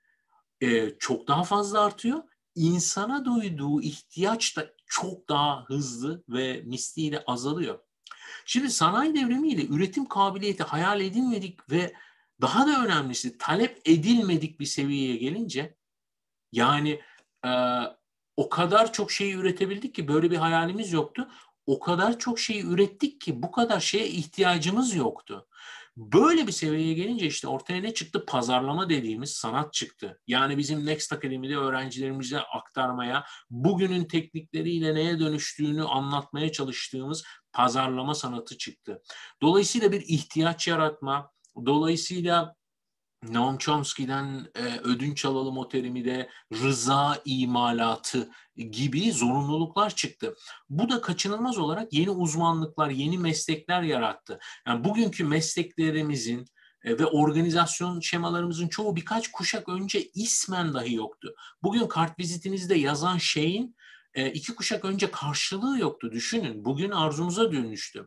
çok daha fazla artıyor. İnsana duyduğu ihtiyaç da çok daha hızlı ve misliyle azalıyor. Şimdi sanayi devrimiyle üretim kabiliyeti hayal edilmedik ve daha da önemlisi talep edilmedik bir seviyeye gelince yani e, o kadar çok şeyi üretebildik ki böyle bir hayalimiz yoktu. O kadar çok şeyi ürettik ki bu kadar şeye ihtiyacımız yoktu. Böyle bir seviyeye gelince işte ortaya ne çıktı? Pazarlama dediğimiz sanat çıktı. Yani bizim Next Akademi'de öğrencilerimize aktarmaya, bugünün teknikleriyle neye dönüştüğünü anlatmaya çalıştığımız pazarlama sanatı çıktı. Dolayısıyla bir ihtiyaç yaratma, dolayısıyla Noam Chomsky'den ödünç alalım o terimi de rıza imalatı gibi zorunluluklar çıktı. Bu da kaçınılmaz olarak yeni uzmanlıklar, yeni meslekler yarattı. Yani bugünkü mesleklerimizin ve organizasyon şemalarımızın çoğu birkaç kuşak önce ismen dahi yoktu. Bugün kartvizitinizde yazan şeyin 2 kuşak önce karşılığı yoktu. Düşünün, bugün arzumuza dönüştü.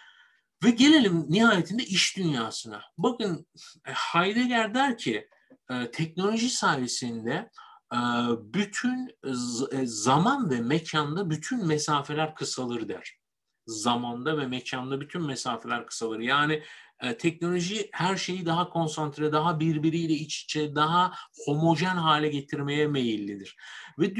Ve gelelim nihayetinde iş dünyasına. Bakın Heidegger der ki teknoloji sayesinde bütün zaman ve mekanda bütün mesafeler kısalır der. Zamanda ve mekanda bütün mesafeler kısalır. Yani teknoloji her şeyi daha konsantre, daha birbiriyle iç içe, daha homojen hale getirmeye meyillidir. Ve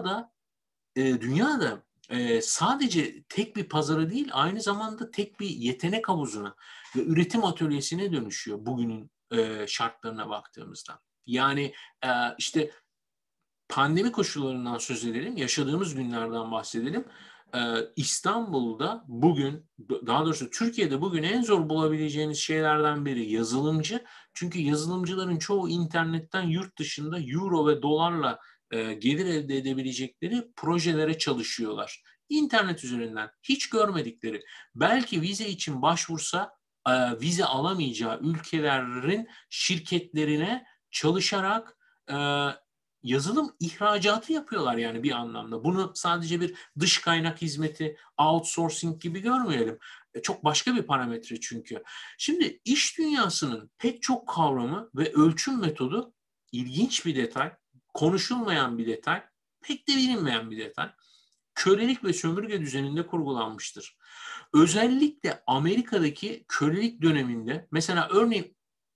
dünyada sadece tek bir pazara değil, aynı zamanda tek bir yetenek havuzuna ve üretim atölyesine dönüşüyor bugünün şartlarına baktığımızda. Yani işte pandemi koşullarından söz edelim, yaşadığımız günlerden bahsedelim. İstanbul'da bugün, daha doğrusu Türkiye'de bugün en zor bulabileceğiniz şeylerden biri yazılımcı. Çünkü yazılımcıların çoğu internetten yurt dışında euro ve dolarla gelir elde edebilecekleri projelere çalışıyorlar. İnternet üzerinden hiç görmedikleri, belki vize için başvursa vize alamayacağı ülkelerin şirketlerine çalışarak yazılım ihracatı yapıyorlar yani bir anlamda. Bunu sadece bir dış kaynak hizmeti, outsourcing gibi görmeyelim. Çok başka bir parametre çünkü. Şimdi iş dünyasının pek çok kavramı ve ölçüm metodu ilginç bir detay, konuşulmayan bir detay, pek de bilinmeyen bir detay. Kölelik ve sömürge düzeninde kurgulanmıştır. Özellikle Amerika'daki kölelik döneminde mesela örneğin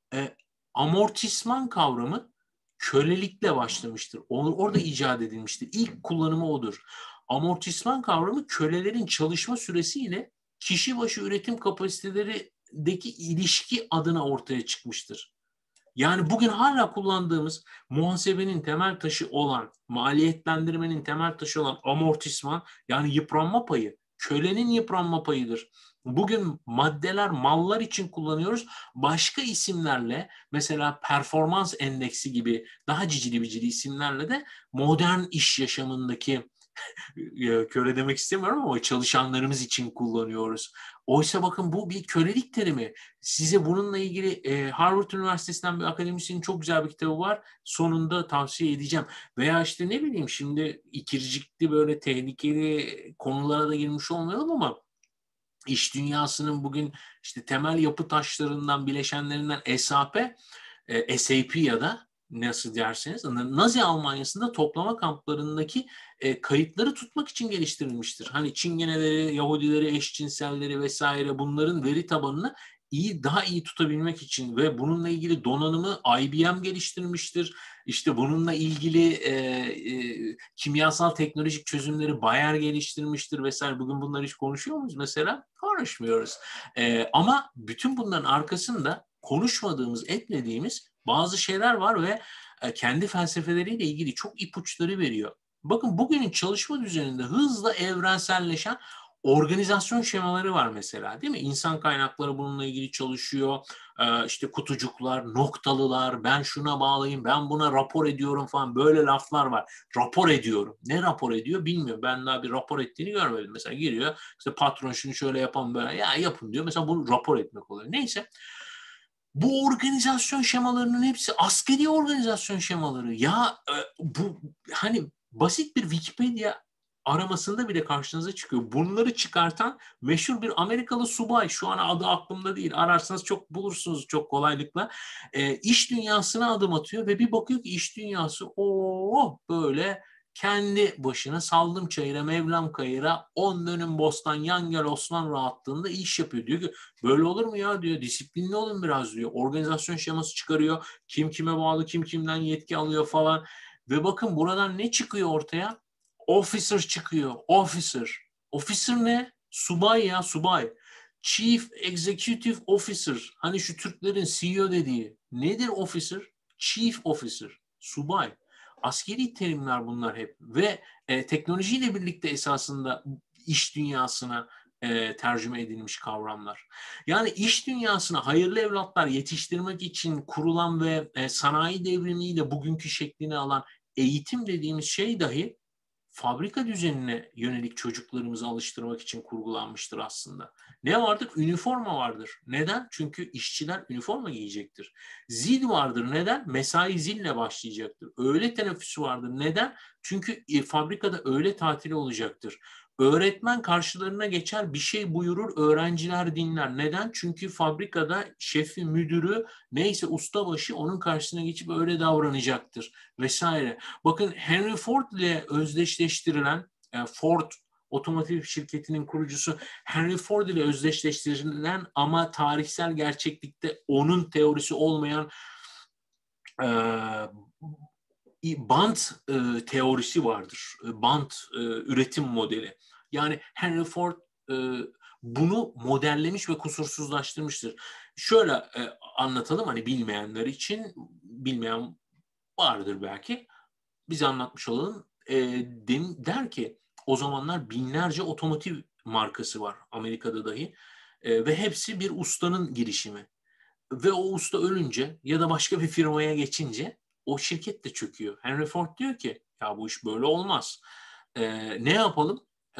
amortisman kavramı kölelikle başlamıştır. Orada icat edilmiştir. İlk kullanımı odur. Amortisman kavramı kölelerin çalışma süresiyle kişi başı üretim kapasitelerindeki ilişki adına ortaya çıkmıştır. Yani bugün hala kullandığımız muhasebenin temel taşı olan, maliyetlendirmenin temel taşı olan amortisman, yani yıpranma payı, kölenin yıpranma payıdır. Bugün maddeler, mallar için kullanıyoruz. Başka isimlerle, mesela performans endeksi gibi daha cicili bicili isimlerle de modern iş yaşamındaki köle demek istemiyorum ama çalışanlarımız için kullanıyoruz. Oysa bakın bu bir kölelik terimi. Size bununla ilgili Harvard Üniversitesi'nden bir akademisyenin çok güzel bir kitabı var. Sonunda tavsiye edeceğim. Veya işte ne bileyim, şimdi ikircikli böyle tehlikeli konulara da girmiş olmayalım ama iş dünyasının bugün işte temel yapı taşlarından, bileşenlerinden SAP ya da nasıl derseniz Nazi Almanya'sında toplama kamplarındaki kayıtları tutmak için geliştirilmiştir. Hani Çingeneleri, Yahudileri, eşcinselleri vesaire, bunların veri tabanını daha iyi tutabilmek için ve bununla ilgili donanımı IBM geliştirmiştir. İşte bununla ilgili kimyasal teknolojik çözümleri Bayer geliştirmiştir vesaire. Bugün bunları hiç konuşuyor muyuz mesela? Konuşmuyoruz. Ama bütün bunların arkasında konuşmadığımız, etmediğimiz bazı şeyler var ve kendi felsefeleriyle ilgili çok ipuçları veriyor. Bakın bugünün çalışma düzeninde hızla evrenselleşen organizasyon şemaları var mesela, değil mi? İnsan kaynakları bununla ilgili çalışıyor. İşte kutucuklar, noktalılar, ben şuna bağlayayım, ben buna rapor ediyorum falan, böyle laflar var. Rapor ediyorum. Ne rapor ediyor bilmiyorum. Ben daha bir rapor ettiğini görmedim. Mesela giriyor, işte patron şunu şöyle yapalım, böyle ya yapın diyor. Mesela bunu rapor etmek oluyor. Neyse. Bu organizasyon şemalarının hepsi askeri organizasyon şemaları. Ya bu hani basit bir Wikipedia aramasında bile karşınıza çıkıyor. Bunları çıkartan meşhur bir Amerikalı subay. Şu an adı aklımda değil. Ararsanız çok bulursunuz çok kolaylıkla. İş dünyasına adım atıyor ve bir bakıyor ki iş dünyası böyle kendi başına saldım çayıra Mevlam kayıra 10 dönüm bostan yan gel Osman rahatlığında iş yapıyor. Diyor ki böyle olur mu ya diyor. Disiplinli olun biraz diyor. Organizasyon şeması çıkarıyor. Kim kime bağlı, kim kimden yetki alıyor falan. Ve bakın buradan ne çıkıyor ortaya? Officer çıkıyor. Officer. Officer ne? Subay ya, subay. Chief Executive Officer. Hani şu Türklerin CEO dediği. Nedir officer? Chief Officer. Subay. Askeri terimler bunlar hep. Ve teknolojiyle birlikte esasında iş dünyasına tercüme edilmiş kavramlar. Yani iş dünyasına hayırlı evlatlar yetiştirmek için kurulan ve sanayi devrimiyle bugünkü şeklini alan eğitim dediğimiz şey dahi fabrika düzenine yönelik çocuklarımızı alıştırmak için kurgulanmıştır aslında. Ne vardır? Üniforma vardır. Neden? Çünkü işçiler üniforma giyecektir. Zil vardır. Neden? Mesai zille başlayacaktır. Öğle teneffüsü vardır. Neden? Çünkü fabrikada öğle tatili olacaktır. Öğretmen karşılarına geçer, bir şey buyurur, öğrenciler dinler. Neden? Çünkü fabrikada şefi, müdürü, neyse ustabaşı onun karşısına geçip öyle davranacaktır vesaire. Bakın Henry Ford ile özdeşleştirilen Ford otomotiv şirketinin kurucusu Henry Ford ile özdeşleştirilen ama tarihsel gerçeklikte onun teorisi olmayan bant teorisi vardır. Bant üretim modeli. Yani Henry Ford bunu modellemiş ve kusursuzlaştırmıştır. Şöyle anlatalım hani bilmeyenler için, bilmeyen vardır belki. Biz anlatmış olalım. Der ki o zamanlar binlerce otomotiv markası var Amerika'da dahi ve hepsi bir ustanın girişimi. Ve o usta ölünce ya da başka bir firmaya geçince o şirket de çöküyor. Henry Ford diyor ki ya bu iş böyle olmaz. Ne yapalım?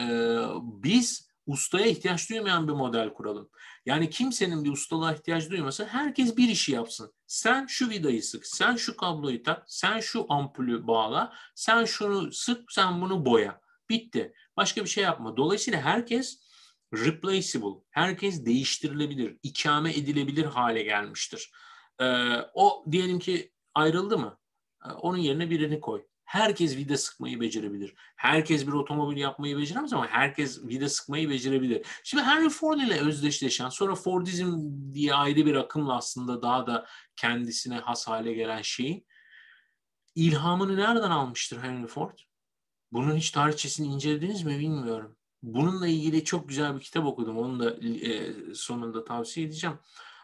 Biz ustaya ihtiyaç duymayan bir model kuralım. Yani kimsenin bir ustalığa ihtiyaç duyması, herkes bir işi yapsın. Sen şu vidayı sık, sen şu kabloyu tak, sen şu ampulü bağla, sen şunu sık, sen bunu boya. Bitti. Başka bir şey yapma. Dolayısıyla herkes replaceable, herkes değiştirilebilir, ikame edilebilir hale gelmiştir. O diyelim ki ayrıldı mı? Onun yerine birini koy. Herkes vida sıkmayı becerebilir. Herkes bir otomobil yapmayı beceremez ama herkes vida sıkmayı becerebilir. Şimdi Henry Ford ile özdeşleşen, sonra Fordizm diye ayrı bir akımla aslında daha da kendisine has hale gelen şeyin ilhamını nereden almıştır Henry Ford? Bunun hiç tarihçesini incelediniz mi bilmiyorum. Bununla ilgili çok güzel bir kitap okudum. Onu da sonunda tavsiye edeceğim.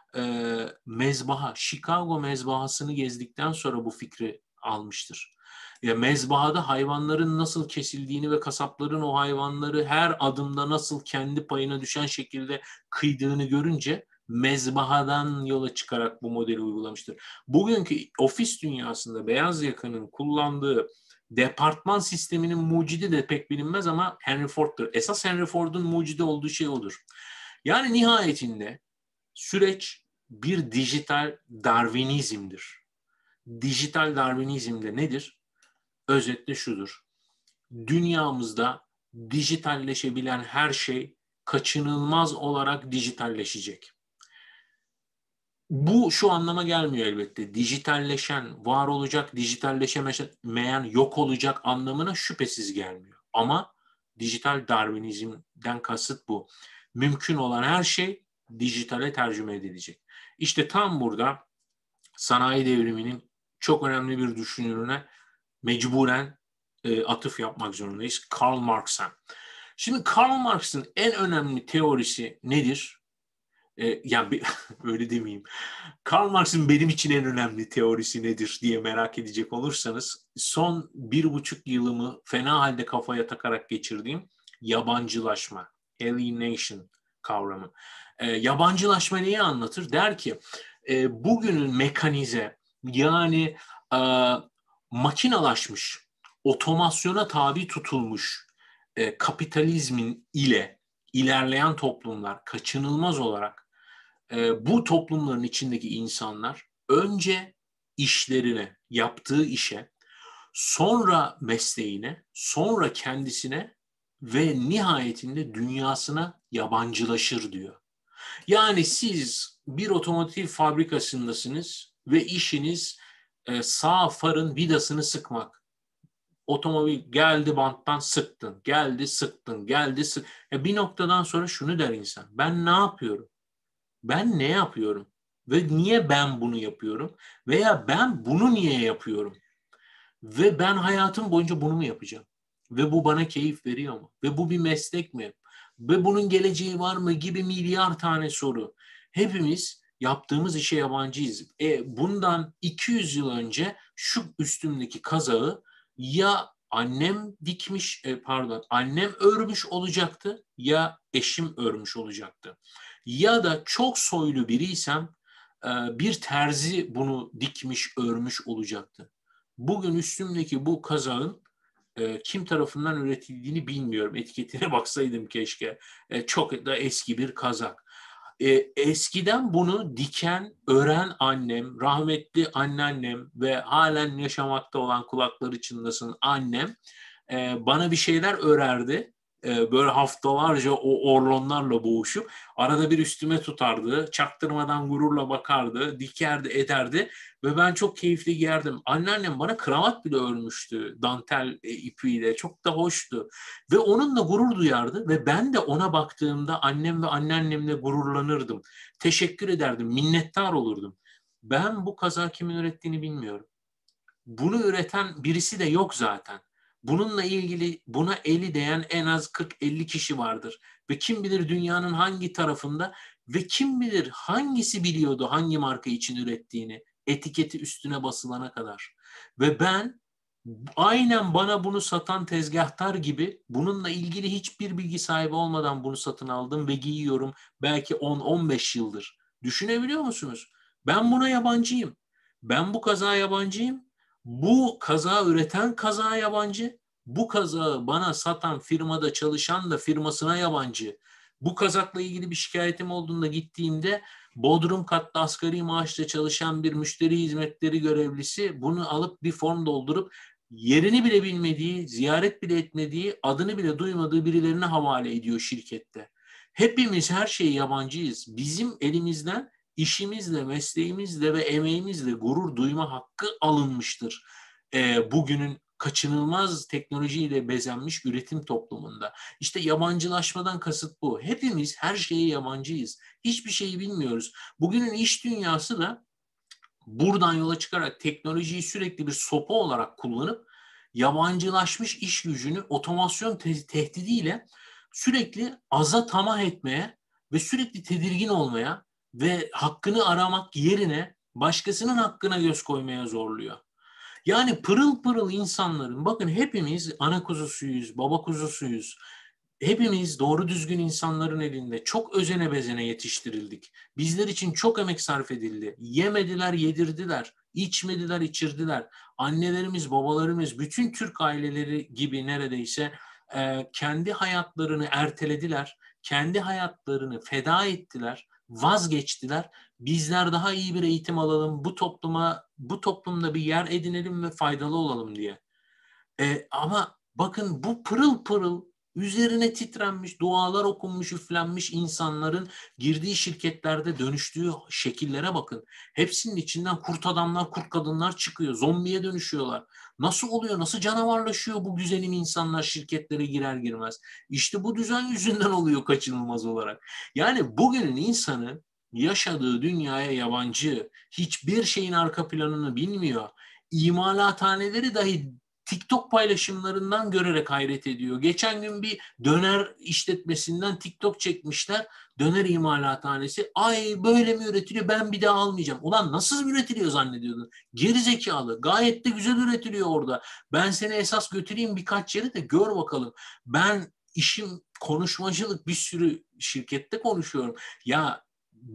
Mezbaha, Chicago mezbahasını gezdikten sonra bu fikri almıştır. Ya mezbahada hayvanların nasıl kesildiğini ve kasapların o hayvanları her adımda nasıl kendi payına düşen şekilde kıydığını görünce mezbahadan yola çıkarak bu modeli uygulamıştır. Bugünkü ofis dünyasında beyaz yakanın kullandığı departman sisteminin mucidi de pek bilinmez ama Henry Ford'dur. Esas Henry Ford'un mucidi olduğu şey odur. Yani nihayetinde süreç bir dijital Darwinizmdir. Dijital Darwinizm de nedir? Özetle şudur. Dünyamızda dijitalleşebilen her şey kaçınılmaz olarak dijitalleşecek. Bu şu anlama gelmiyor elbette. Dijitalleşen, var olacak, dijitalleşemeyen, yok olacak anlamına şüphesiz gelmiyor. Ama dijital Darwinizmden kasıt bu. Mümkün olan her şey dijitale tercüme edilecek. İşte tam burada sanayi devriminin çok önemli bir düşünürüne mecburen atıf yapmak zorundayız. Karl Marx'a. Şimdi Karl Marx'ın en önemli teorisi nedir? Yani öyle demeyeyim. Karl Marx'ın benim için en önemli teorisi nedir diye merak edecek olursanız, son 1,5 yılımı fena halde kafaya takarak geçirdiğim yabancılaşma, alienation kavramı. Yabancılaşma neyi anlatır? Der ki bugünün mekanize, yani makinalaşmış, otomasyona tabi tutulmuş kapitalizmin ile ilerleyen toplumlar kaçınılmaz olarak bu toplumların içindeki insanlar önce işlerine, yaptığı işe, sonra mesleğine, sonra kendisine ve nihayetinde dünyasına yabancılaşır diyor. Yani siz bir otomotiv fabrikasındasınız ve işiniz sağ farın vidasını sıkmak. Otomobil geldi banttan sıktın, geldi sıktın, geldi sıktın. Bir noktadan sonra şunu der insan, ben ne yapıyorum? Ben ne yapıyorum? Ve niye ben bunu yapıyorum? Veya ben bunu niye yapıyorum? Ve ben hayatım boyunca bunu mu yapacağım? Ve bu bana keyif veriyor mu? Ve bu bir meslek mi? Ve bunun geleceği var mı? Gibi milyar tane soru. Hepimiz yaptığımız işe yabancıyız. Bundan 200 yıl önce şu üstümdeki kazağı ya annem annem örmüş olacaktı ya eşim örmüş olacaktı. Ya da çok soylu biriysem bir terzi bunu dikmiş, örmüş olacaktı. Bugün üstümdeki bu kazağın kim tarafından üretildiğini bilmiyorum. Etiketine baksaydım keşke. Çok da eski bir kazak. Eskiden bunu diken, ören annem, rahmetli anneannem ve halen yaşamakta olan kulakları çınlasın annem bana bir şeyler örerdi. böyle haftalarca o orlonlarla boğuşup arada bir üstüme tutardı. Çaktırmadan gururla bakardı, dikerdi, ederdi ve ben çok keyifli giyerdim. Anneannem bana kravat bile örmüştü dantel ipiyle. Çok da hoştu. Ve onunla gurur duyardı ve ben de ona baktığımda annem ve anneannemle gururlanırdım. Teşekkür ederdim, minnettar olurdum. Ben bu kaza kimin ürettiğini bilmiyorum. Bunu üreten birisi de yok zaten. Bununla ilgili buna eli değen en az 40-50 kişi vardır. Ve kim bilir dünyanın hangi tarafında ve kim bilir hangisi biliyordu hangi marka için ürettiğini, etiketi üstüne basılana kadar. Ve ben aynen bana bunu satan tezgahtar gibi bununla ilgili hiçbir bilgi sahibi olmadan bunu satın aldım ve giyiyorum belki 10-15 yıldır. Düşünebiliyor musunuz? Ben buna yabancıyım. Ben bu kazaya yabancıyım. Bu kaza üreten kaza yabancı. Bu kazağı bana satan firmada çalışan da firmasına yabancı. Bu kazakla ilgili bir şikayetim olduğunda gittiğimde Bodrum katta asgari maaşla çalışan bir müşteri hizmetleri görevlisi bunu alıp bir form doldurup yerini bile bilmediği, ziyaret bile etmediği, adını bile duymadığı birilerine havale ediyor şirkette. Hepimiz her şeye yabancıyız. Bizim elimizden işimizle, mesleğimizle ve emeğimizle gurur duyma hakkı alınmıştır. Bugünün kaçınılmaz teknolojiyle bezenmiş üretim toplumunda. İşte yabancılaşmadan kasıt bu. Hepimiz her şeye yabancıyız. Hiçbir şeyi bilmiyoruz. Bugünün iş dünyası da buradan yola çıkarak teknolojiyi sürekli bir sopa olarak kullanıp yabancılaşmış iş gücünü otomasyon tehdidiyle sürekli aza tamah etmeye ve sürekli tedirgin olmaya ve hakkını aramak yerine başkasının hakkına göz koymaya zorluyor. Yani pırıl pırıl insanların, bakın hepimiz ana kuzusuyuz, baba kuzusuyuz. Hepimiz doğru düzgün insanların elinde çok özene bezene yetiştirildik. Bizler için çok emek sarf edildi. Yemediler, yedirdiler. İçmediler, içirdiler. Annelerimiz, babalarımız, bütün Türk aileleri gibi neredeyse kendi hayatlarını ertelediler. Kendi hayatlarını feda ettiler, vazgeçtiler. Bizler daha iyi bir eğitim alalım, bu toplumda bir yer edinelim ve faydalı olalım diye. Ama bakın bu pırıl pırıl üzerine titrenmiş, dualar okunmuş, üflenmiş insanların girdiği şirketlerde dönüştüğü şekillere bakın. Hepsinin içinden kurt adamlar, kurt kadınlar çıkıyor. Zombiye dönüşüyorlar. Nasıl oluyor? Nasıl canavarlaşıyor bu güzelim insanlar şirketlere girer girmez? İşte bu düzen yüzünden oluyor kaçınılmaz olarak. Yani bugünün insanı yaşadığı dünyaya yabancı, hiçbir şeyin arka planını bilmiyor. İmalathaneleri dahi TikTok paylaşımlarından görerek hayret ediyor. Geçen gün bir döner işletmesinden TikTok çekmişler. Döner imalathanesi. Ay böyle mi üretiliyor? Ben bir daha almayacağım. Ulan nasıl üretiliyor zannediyordun? Geri zekalı. Gayet de güzel üretiliyor orada. Ben seni esas götüreyim birkaç yere de gör bakalım. Ben işim konuşmacılık, bir sürü şirkette konuşuyorum. Ya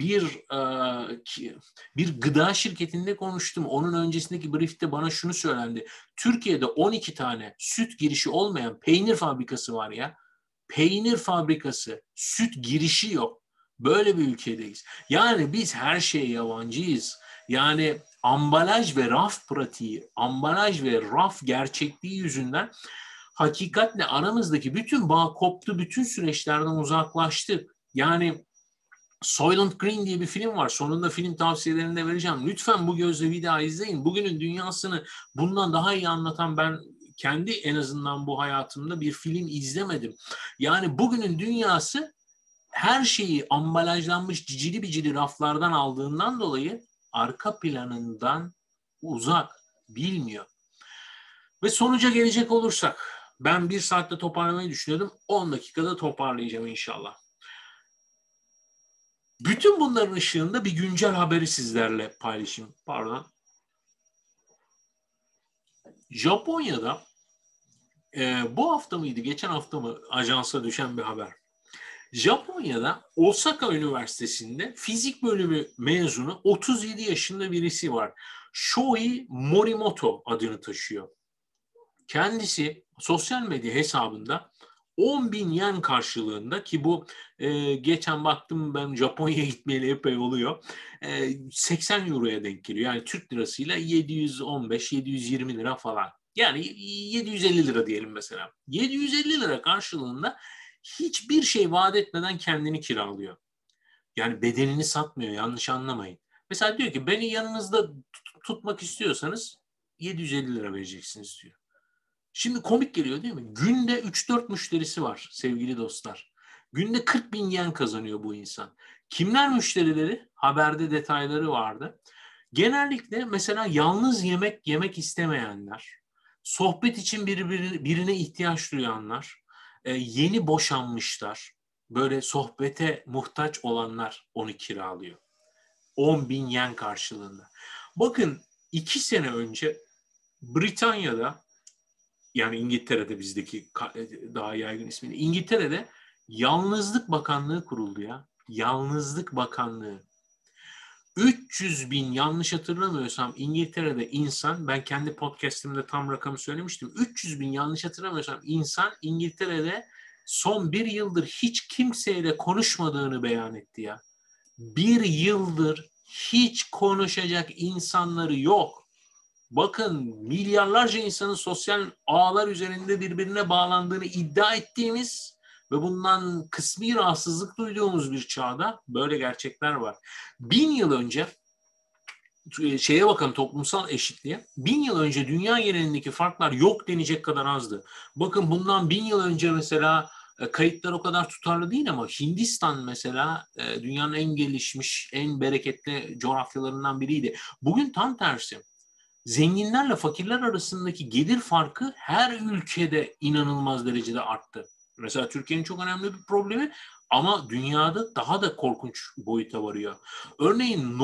bir gıda şirketinde konuştum. Onun öncesindeki briefte bana şunu söylendi. Türkiye'de 12 tane süt girişi olmayan peynir fabrikası var ya. Peynir fabrikası, süt girişi yok. Böyle bir ülkedeyiz. Yani biz her şeye yabancıyız. Yani ambalaj ve raf pratiği, ambalaj ve raf gerçekliği yüzünden hakikatle aramızdaki bütün bağ koptu, bütün süreçlerden uzaklaştık. Yani Soylent Green diye bir film var. Sonunda film tavsiyelerini de vereceğim. Lütfen bu gözle bir daha izleyin. Bugünün dünyasını bundan daha iyi anlatan ben kendi en azından bu hayatımda bir film izlemedim. Yani bugünün dünyası her şeyi ambalajlanmış cicili bicili raflardan aldığından dolayı arka planından uzak, bilmiyor. Ve sonuca gelecek olursak ben 1 saatte toparlamayı düşünüyordum. 10 dakikada toparlayacağım inşallah. Bütün bunların ışığında bir güncel haberi sizlerle paylaşayım. Pardon. Japonya'da bu hafta mıydı, geçen hafta mı ajansa düşen bir haber. Japonya'da Osaka Üniversitesi'nde fizik bölümü mezunu 37 yaşında birisi var. Shohei Morimoto adını taşıyor. Kendisi sosyal medya hesabında 10.000 yen karşılığında, ki bu geçen baktım ben Japonya'ya gitmeyeli epey oluyor, 80 euroya denk geliyor. Yani Türk lirasıyla 715-720 lira falan. Yani 750 lira diyelim mesela. 750 lira karşılığında hiçbir şey vaat etmeden kendini kiralıyor. Yani bedenini satmıyor, yanlış anlamayın. Mesela diyor ki beni yanınızda tutmak istiyorsanız 750 lira vereceksiniz diyor. Şimdi komik geliyor değil mi? Günde 3-4 müşterisi var sevgili dostlar. Günde 40 bin yen kazanıyor bu insan. Kimler müşterileri? Haberde detayları vardı. Genellikle mesela yalnız yemek istemeyenler, sohbet için birine ihtiyaç duyanlar, yeni boşanmışlar, böyle sohbete muhtaç olanlar onu kiralıyor. 10 bin yen karşılığında. Bakın 2 sene önce Britanya'da, yani İngiltere'de bizdeki daha yaygın ismiyle, İngiltere'de Yalnızlık Bakanlığı kuruldu ya. Yalnızlık Bakanlığı. 300 bin, yanlış hatırlamıyorsam İngiltere'de insan, ben kendi podcastimde tam rakamı söylemiştim. 300 bin, yanlış hatırlamıyorsam insan İngiltere'de son bir yıldır hiç kimseyle konuşmadığını beyan etti ya. Bir yıldır hiç konuşacak insanları yok. Bakın, milyarlarca insanın sosyal ağlar üzerinde birbirine bağlandığını iddia ettiğimiz ve bundan kısmi rahatsızlık duyduğumuz bir çağda böyle gerçekler var. 1000 yıl önce şeye bakın, toplumsal eşitliğe. 1000 yıl önce dünya genelindeki farklar yok denecek kadar azdı. Bakın bundan 1000 yıl önce mesela kayıtlar o kadar tutarlı değil ama Hindistan mesela dünyanın en gelişmiş, en bereketli coğrafyalarından biriydi. Bugün tam tersi. Zenginlerle fakirler arasındaki gelir farkı her ülkede inanılmaz derecede arttı. Mesela Türkiye'nin çok önemli bir problemi ama dünyada daha da korkunç boyuta varıyor. Örneğin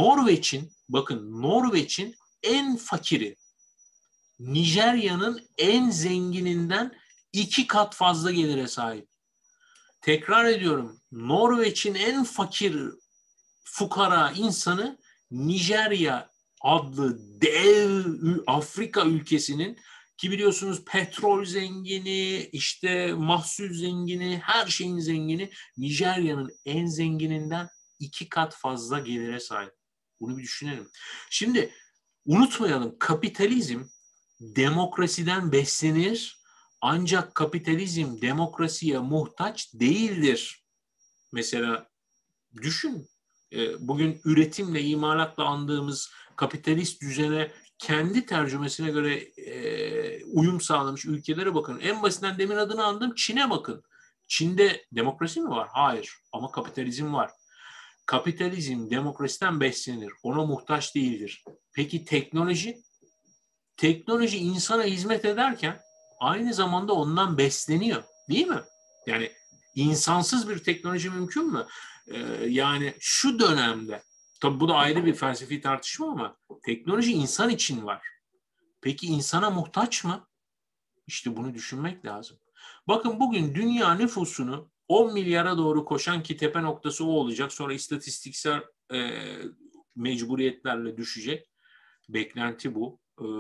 Norveç'in en fakiri Nijerya'nın en zengininden 2 kat fazla gelire sahip. Tekrar ediyorum, Norveç'in en fakir fukara insanı Nijerya adlı dev Afrika ülkesinin, ki biliyorsunuz petrol zengini, işte mahsul zengini, her şeyin zengini, Nijerya'nın en zengininden 2 kat fazla gelire sahip. Bunu bir düşünelim. Şimdi unutmayalım, kapitalizm demokrasiden beslenir ancak kapitalizm demokrasiye muhtaç değildir. Mesela düşün, bugün üretimle, imalatla andığımız kapitalist düzene kendi tercümesine göre uyum sağlamış ülkelere bakın. En basitinden demin adını andığım Çin'e bakın. Çin'de demokrasi mi var? Hayır. Ama kapitalizm var. Kapitalizm demokrasiden beslenir. Ona muhtaç değildir. Peki teknoloji? Teknoloji insana hizmet ederken aynı zamanda ondan besleniyor. Değil mi? Yani insansız bir teknoloji mümkün mü? Yani şu dönemde, tabii bu da ayrı bir felsefi tartışma ama teknoloji insan için var. Peki insana muhtaç mı? İşte bunu düşünmek lazım. Bakın bugün dünya nüfusunu 10 milyara doğru koşan, ki tepe noktası o olacak. Sonra istatistiksel mecburiyetlerle düşecek. Beklenti bu.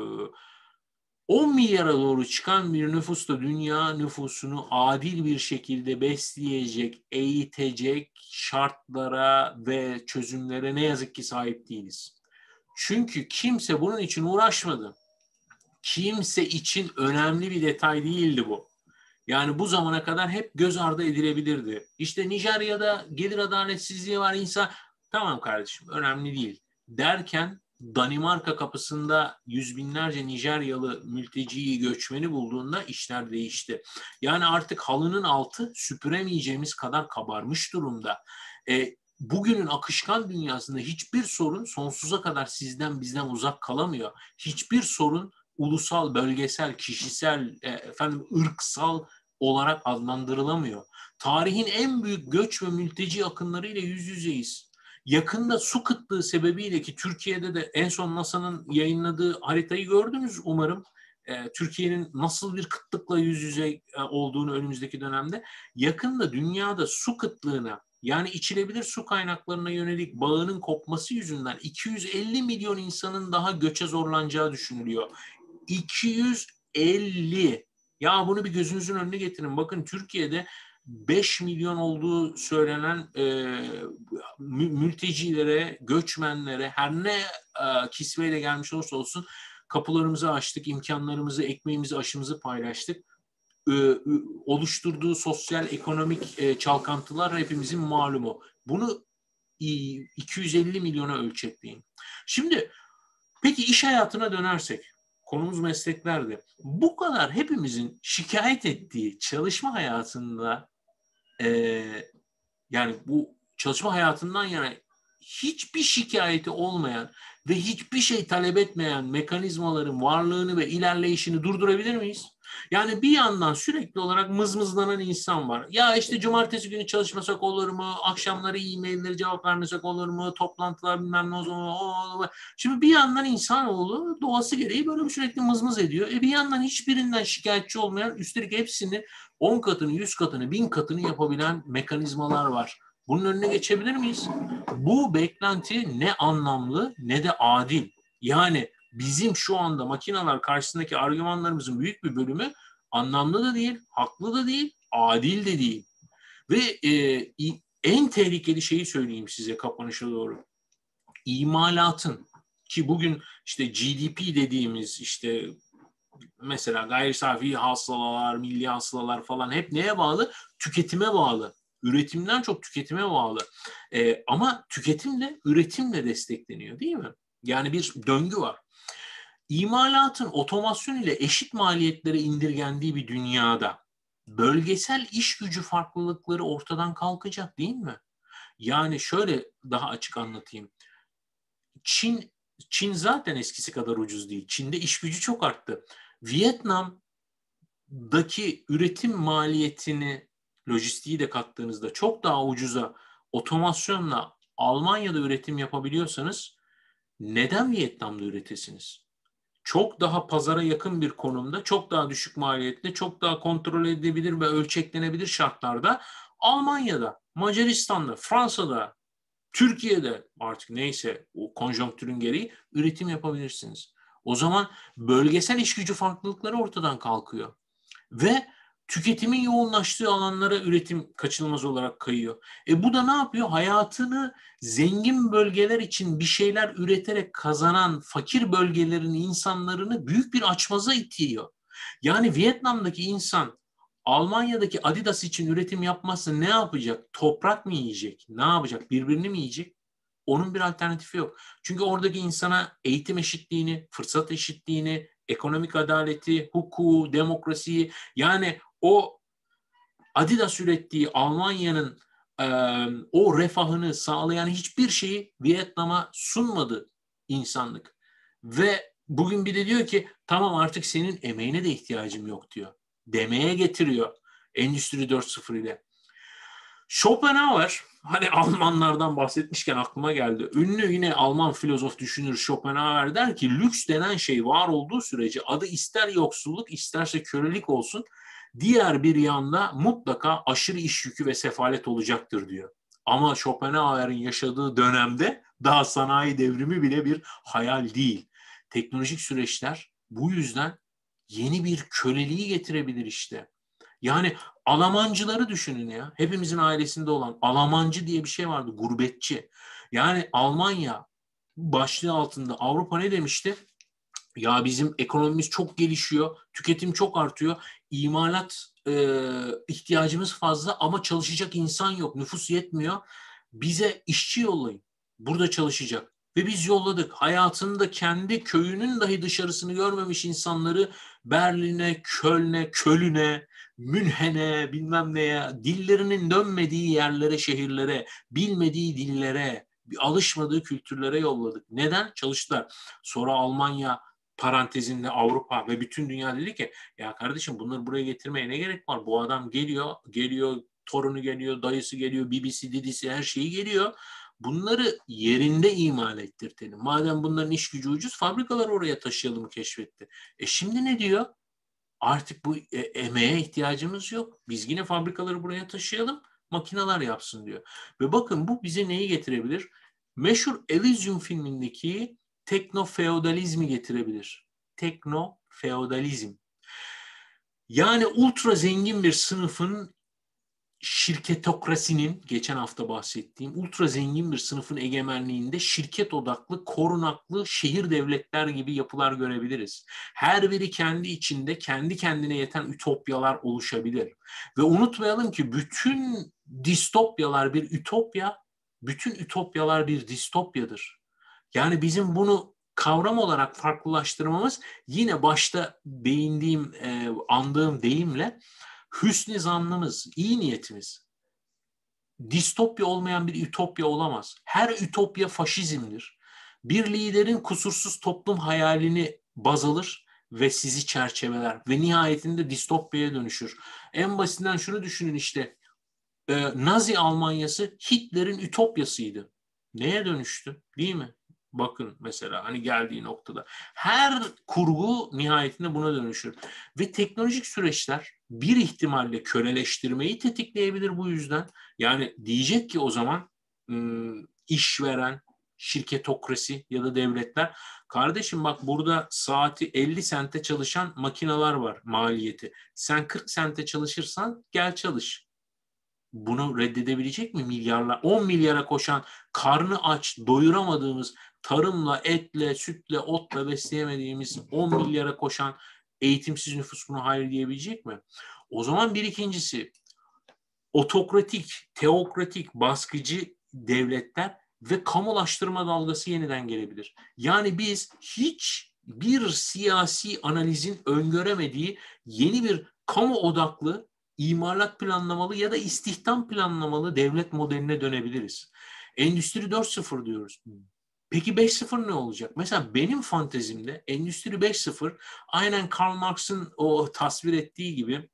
10 milyara doğru çıkan bir nüfusta dünya nüfusunu adil bir şekilde besleyecek, eğitecek şartlara ve çözümlere ne yazık ki sahip değiliz. Çünkü kimse bunun için uğraşmadı. Kimse için önemli bir detay değildi bu. Yani bu zamana kadar hep göz ardı edilebilirdi. İşte Nijerya'da gelir adaletsizliği var, insan, tamam kardeşim, önemli değil derken Danimarka kapısında yüz binlerce Nijeryalı mülteciyi, göçmeni bulduğunda işler değişti. Yani artık halının altı süpüremeyeceğimiz kadar kabarmış durumda. Bugünün akışkan dünyasında hiçbir sorun sonsuza kadar sizden bizden uzak kalamıyor. Hiçbir sorun ulusal, bölgesel, kişisel, ırksal olarak adlandırılamıyor. Tarihin en büyük göç ve mülteci akınlarıyla yüz yüzeyiz. Yakında su kıtlığı sebebiyle, ki Türkiye'de de en son NASA'nın yayınladığı haritayı gördünüz umarım. Türkiye'nin nasıl bir kıtlıkla yüz yüze olduğunu önümüzdeki dönemde. Yakında dünyada su kıtlığına, yani içilebilir su kaynaklarına yönelik bağının kopması yüzünden 250 milyon insanın daha göçe zorlanacağı düşünülüyor. 250. Ya bunu bir gözünüzün önüne getirin. Bakın Türkiye'de 5 milyon olduğu söylenen mültecilere, göçmenlere, her ne kisveyle gelmiş olursa olsun kapılarımızı açtık, imkanlarımızı, ekmeğimizi, aşımızı paylaştık. Oluşturduğu sosyal, ekonomik çalkantılar hepimizin malumu. Bunu 250 milyona ölçekleyin. Şimdi peki iş hayatına dönersek, konumuz mesleklerdi. Bu kadar hepimizin şikayet ettiği çalışma hayatında yani bu çalışma hayatından yana hiçbir şikayeti olmayan ve hiçbir şey talep etmeyen mekanizmaların varlığını ve ilerleyişini durdurabilir miyiz? Yani bir yandan sürekli olarak mızmızlanan insan var. Ya işte cumartesi günü çalışmasak olur mu? Akşamları e-mailleri cevap vermesek olur mu? Toplantılar bilmem ne olur mu? Şimdi bir yandan insanoğlu doğası gereği böyle sürekli mızmız ediyor. Bir yandan hiçbirinden şikayetçi olmayan, üstelik hepsini 10 katını, 100 katını, 1000 katını yapabilen mekanizmalar var. Bunun önüne geçebilir miyiz? Bu beklenti ne anlamlı ne de adil. Yani bizim şu anda makineler karşısındaki argümanlarımızın büyük bir bölümü anlamlı da değil, haklı da değil, adil de değil. Ve en tehlikeli şeyi söyleyeyim size kapanışa doğru. İmalatın, ki bugün işte GDP dediğimiz işte mesela gayri safi hasılalar, milli hasılalar falan hep neye bağlı? Tüketime bağlı. Üretimden çok tüketime bağlı. Ama tüketim de üretimle destekleniyor değil mi? Yani bir döngü var. İmalatın otomasyon ile eşit maliyetlere indirgendiği bir dünyada bölgesel iş gücü farklılıkları ortadan kalkacak değil mi? Yani şöyle daha açık anlatayım. Çin zaten eskisi kadar ucuz değil. Çin'de iş gücü çok arttı. Vietnam'daki üretim maliyetini, lojistiği de kattığınızda çok daha ucuza otomasyonla Almanya'da üretim yapabiliyorsanız neden Vietnam'da üretesiniz? Çok daha pazara yakın bir konumda, çok daha düşük maliyetli, çok daha kontrol edilebilir ve ölçeklenebilir şartlarda Almanya'da, Macaristan'da, Fransa'da, Türkiye'de artık neyse o konjonktürün gereği üretim yapabilirsiniz. O zaman bölgesel iş gücü farklılıkları ortadan kalkıyor. Ve tüketimin yoğunlaştığı alanlara üretim kaçınılmaz olarak kayıyor. Bu da ne yapıyor? Hayatını zengin bölgeler için bir şeyler üreterek kazanan fakir bölgelerin insanlarını büyük bir açmaza itiyor. Yani Vietnam'daki insan Almanya'daki Adidas için üretim yapmazsa ne yapacak? Toprak mı yiyecek? Ne yapacak? Birbirini mi yiyecek? Onun bir alternatifi yok. Çünkü oradaki insana eğitim eşitliğini, fırsat eşitliğini, ekonomik adaleti, hukuku, demokrasiyi, yani o Adidas ürettiği Almanya'nın o refahını sağlayan hiçbir şeyi Vietnam'a sunmadı insanlık. Ve bugün bir de diyor ki tamam artık senin emeğine de ihtiyacım yok diyor. Demeye getiriyor Endüstri 4.0 ile. Schopenhauer, hani Almanlardan bahsetmişken aklıma geldi. Ünlü yine Alman filozof düşünür Schopenhauer der ki lüks denen şey var olduğu sürece adı ister yoksulluk isterse kölelik olsun diğer bir yanda mutlaka aşırı iş yükü ve sefalet olacaktır diyor. Ama Schopenhauer'in yaşadığı dönemde daha sanayi devrimi bile bir hayal değil. Teknolojik süreçler bu yüzden yeni bir köleliği getirebilir işte. Yani Almancıları düşünün ya. Hepimizin ailesinde olan Almancı diye bir şey vardı. Gurbetçi. Yani Almanya başlığı altında Avrupa ne demişti? Ya bizim ekonomimiz çok gelişiyor. Tüketim çok artıyor. İmalat ihtiyacımız fazla ama çalışacak insan yok. Nüfus yetmiyor. Bize işçi yollayın. Burada çalışacak. Ve biz yolladık. Hayatında kendi köyünün dahi dışarısını görmemiş insanları Berlin'e, Köln'e, Münhen'e, bilmem neye, dillerinin dönmediği yerlere, şehirlere, bilmediği dillere, alışmadığı kültürlere yolladık. Neden? Çalıştılar. Sonra Almanya parantezinde Avrupa ve bütün dünya dedi ki ya kardeşim bunları buraya getirmeye ne gerek var? Bu adam geliyor, torunu geliyor, dayısı geliyor, bibisi, didisi her şeyi geliyor. Bunları yerinde imal ettirtelim. Madem bunların iş gücü ucuz fabrikaları oraya taşıyalım keşfetti. Şimdi ne diyor? Artık bu emeğe ihtiyacımız yok. Biz yine fabrikaları buraya taşıyalım, makineler yapsın diyor. Ve bakın bu bize neyi getirebilir? Meşhur Elysium filmindeki teknofeodalizmi getirebilir. Teknofeodalizm. Yani ultra zengin bir sınıfın şirketokrasinin, geçen hafta bahsettiğim ultra zengin bir sınıfın egemenliğinde şirket odaklı, korunaklı şehir devletler gibi yapılar görebiliriz. Her biri kendi içinde kendi kendine yeten ütopyalar oluşabilir. Ve unutmayalım ki bütün distopyalar bir ütopya, bütün ütopyalar bir distopyadır. Yani bizim bunu kavram olarak farklılaştırmamız yine başta değindiğim, andığım deyimle hüsnü zannımız, iyi niyetimiz. Distopya olmayan bir ütopya olamaz. Her ütopya faşizmdir. Bir liderin kusursuz toplum hayalini baz alır ve sizi çerçeveler ve nihayetinde distopyaya dönüşür. En basitinden şunu düşünün işte, Nazi Almanyası Hitler'in ütopyasıydı. Neye dönüştü, değil mi? Bakın mesela hani geldiği noktada. Her kurgu nihayetinde buna dönüşür. Ve teknolojik süreçler bir ihtimalle köleleştirmeyi tetikleyebilir bu yüzden. Yani diyecek ki o zaman işveren, şirketokrasi ya da devletler, kardeşim bak burada saati 50 sente çalışan makineler var maliyeti. Sen 40 sente çalışırsan gel çalış. Bunu reddedebilecek mi milyarlar? 10 milyara koşan, karnı aç, doyuramadığımız, tarımla, etle, sütle, otla besleyemediğimiz 10 milyara koşan eğitimsiz nüfus buna hayır diyebilecek mi? O zaman bir ikincisi, otokratik, teokratik, baskıcı devletler ve kamulaştırma dalgası yeniden gelebilir. Yani biz hiç bir siyasi analizin öngöremediği yeni bir kamu odaklı, imalat planlamalı ya da istihdam planlamalı devlet modeline dönebiliriz. Endüstri 4.0 diyoruz. Peki 5.0 ne olacak? Mesela benim fantezimde Endüstri 5.0 aynen Karl Marx'ın o tasvir ettiği gibi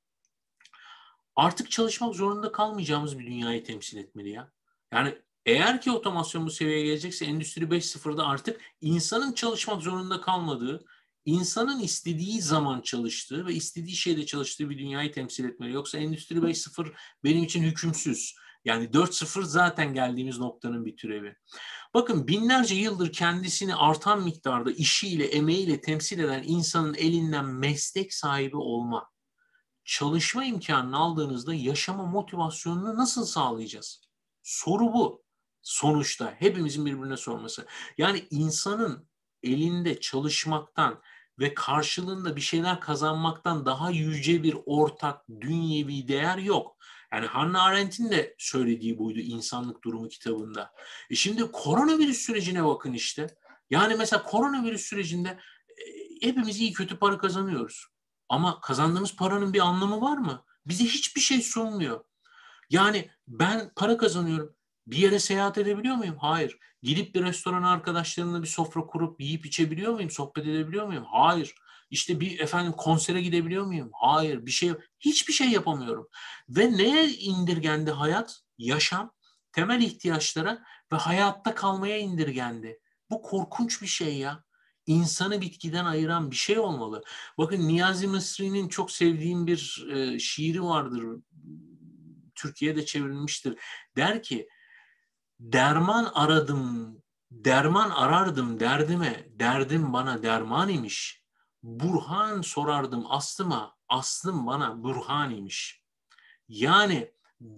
artık çalışmak zorunda kalmayacağımız bir dünyayı temsil etmeli ya. Yani eğer ki otomasyon bu seviyeye gelecekse Endüstri 5.0'da artık insanın çalışmak zorunda kalmadığı, insanın istediği zaman çalıştığı ve istediği şeyde çalıştığı bir dünyayı temsil etmeli. Yoksa Endüstri 5.0 benim için hükümsüz. Yani 4.0 zaten geldiğimiz noktanın bir türevi. Bakın binlerce yıldır kendisini artan miktarda işiyle, emeğiyle temsil eden insanın elinden meslek sahibi olma, çalışma imkanını aldığınızda yaşama motivasyonunu nasıl sağlayacağız? Soru bu. Sonuçta hepimizin birbirine sorması. Yani insanın elinde çalışmaktan ve karşılığında bir şeyler kazanmaktan daha yüce bir ortak dünyevi değer yok. Yani Hannah Arendt'in de söylediği buydu İnsanlık Durumu kitabında. Şimdi koronavirüs sürecine bakın işte. Yani mesela koronavirüs sürecinde hepimiz iyi kötü para kazanıyoruz. Ama kazandığımız paranın bir anlamı var mı? Bize hiçbir şey sunmuyor. Yani ben para kazanıyorum. Bir yere seyahat edebiliyor muyum? Hayır. Gidip bir restorana arkadaşlarımla bir sofra kurup yiyip içebiliyor muyum? Sohbet edebiliyor muyum? Hayır. İşte bir konsere gidebiliyor muyum? Hayır. Hiçbir şey yapamıyorum. Ve neye indirgendi hayat? Yaşam, temel ihtiyaçlara ve hayatta kalmaya indirgendi. Bu korkunç bir şey ya. İnsanı bitkiden ayıran bir şey olmalı. Bakın Niyazi Mısri'nin çok sevdiğim bir şiiri vardır. Türkiye'de çevrilmiştir. Der ki, derman aradım, derman arardım derdime, derdim bana derman imiş. Burhan sorardım aslıma, aslım bana burhan imiş. Yani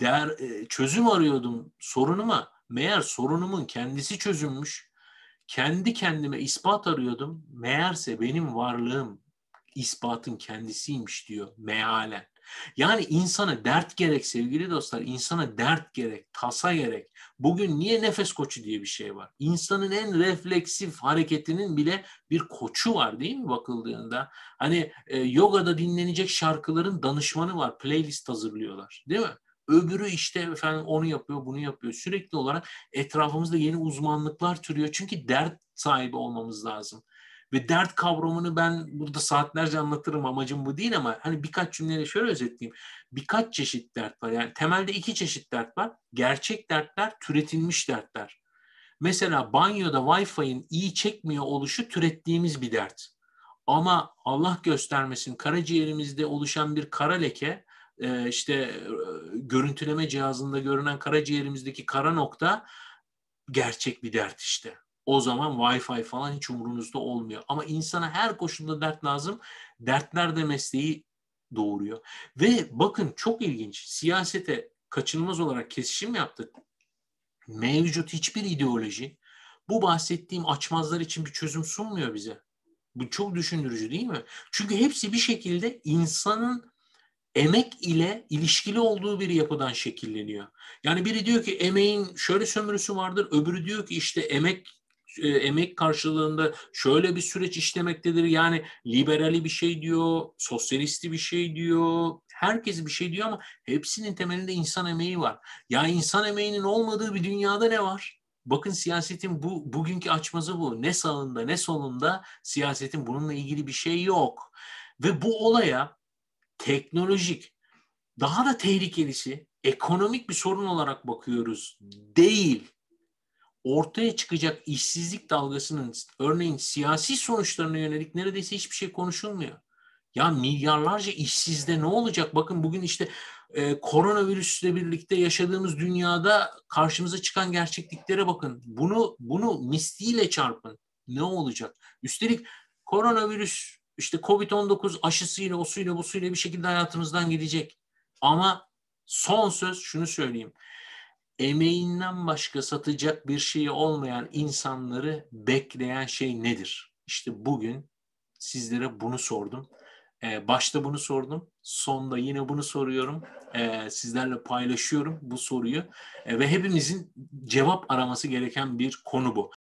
çözüm arıyordum sorunuma, meğer sorunumun kendisi çözümmüş. Kendi kendime ispat arıyordum, meğerse benim varlığım ispatın kendisiymiş diyor mealen. Yani insana dert gerek sevgili dostlar, insana dert gerek, tasa gerek. Bugün niye nefes koçu diye bir şey var? İnsanın en refleksif hareketinin bile bir koçu var değil mi bakıldığında? Hani yogada dinlenecek şarkıların danışmanı var, playlist hazırlıyorlar değil mi? Öbürü işte onu yapıyor, bunu yapıyor. Sürekli olarak etrafımızda yeni uzmanlıklar türüyor. Çünkü dert sahibi olmamız lazım. Ve dert kavramını ben burada saatlerce anlatırım, amacım bu değil ama hani birkaç cümleyle şöyle özetleyeyim. Birkaç çeşit dert var. Yani temelde iki çeşit dert var. Gerçek dertler, türetilmiş dertler. Mesela banyoda Wi-Fi'nin iyi çekmiyor oluşu türettiğimiz bir dert. Ama Allah göstermesin karaciğerimizde oluşan bir kara leke, görüntüleme cihazında görünen karaciğerimizdeki kara nokta gerçek bir dert işte. O zaman Wi-Fi falan hiç umurunuzda olmuyor. Ama insana her koşulda dert lazım. Dertler de mesleği doğuruyor. Ve bakın çok ilginç. Siyasete kaçınılmaz olarak kesişim yaptık. Mevcut hiçbir ideoloji bu bahsettiğim açmazlar için bir çözüm sunmuyor bize. Bu çok düşündürücü değil mi? Çünkü hepsi bir şekilde insanın emek ile ilişkili olduğu bir yapıdan şekilleniyor. Yani biri diyor ki emeğin şöyle sömürüsü vardır, öbürü diyor ki işte emek karşılığında şöyle bir süreç işlemektedir. Yani liberali bir şey diyor, sosyalisti bir şey diyor, herkes bir şey diyor ama hepsinin temelinde insan emeği var. Ya insan emeğinin olmadığı bir dünyada ne var? Bakın siyasetin bugünkü açmazı bu. Ne sağında ne solunda siyasetin bununla ilgili bir şey yok. Ve bu olaya teknolojik, daha da tehlikelisi ekonomik bir sorun olarak bakıyoruz. Değil. Ortaya çıkacak işsizlik dalgasının örneğin siyasi sonuçlarına yönelik neredeyse hiçbir şey konuşulmuyor. Ya milyarlarca işsizde ne olacak? Bakın bugün işte koronavirüsle birlikte yaşadığımız dünyada karşımıza çıkan gerçekliklere bakın. Bunu misliyle çarpın. Ne olacak? Üstelik koronavirüs işte Covid-19 aşısıyla, o suyla, bu suyla bir şekilde hayatımızdan gidecek. Ama son söz şunu söyleyeyim. Emeğinden başka satacak bir şeyi olmayan insanları bekleyen şey nedir? İşte bugün sizlere bunu sordum. Başta bunu sordum. Sonda yine bunu soruyorum. Sizlerle paylaşıyorum bu soruyu. Ve hepimizin cevap araması gereken bir konu bu.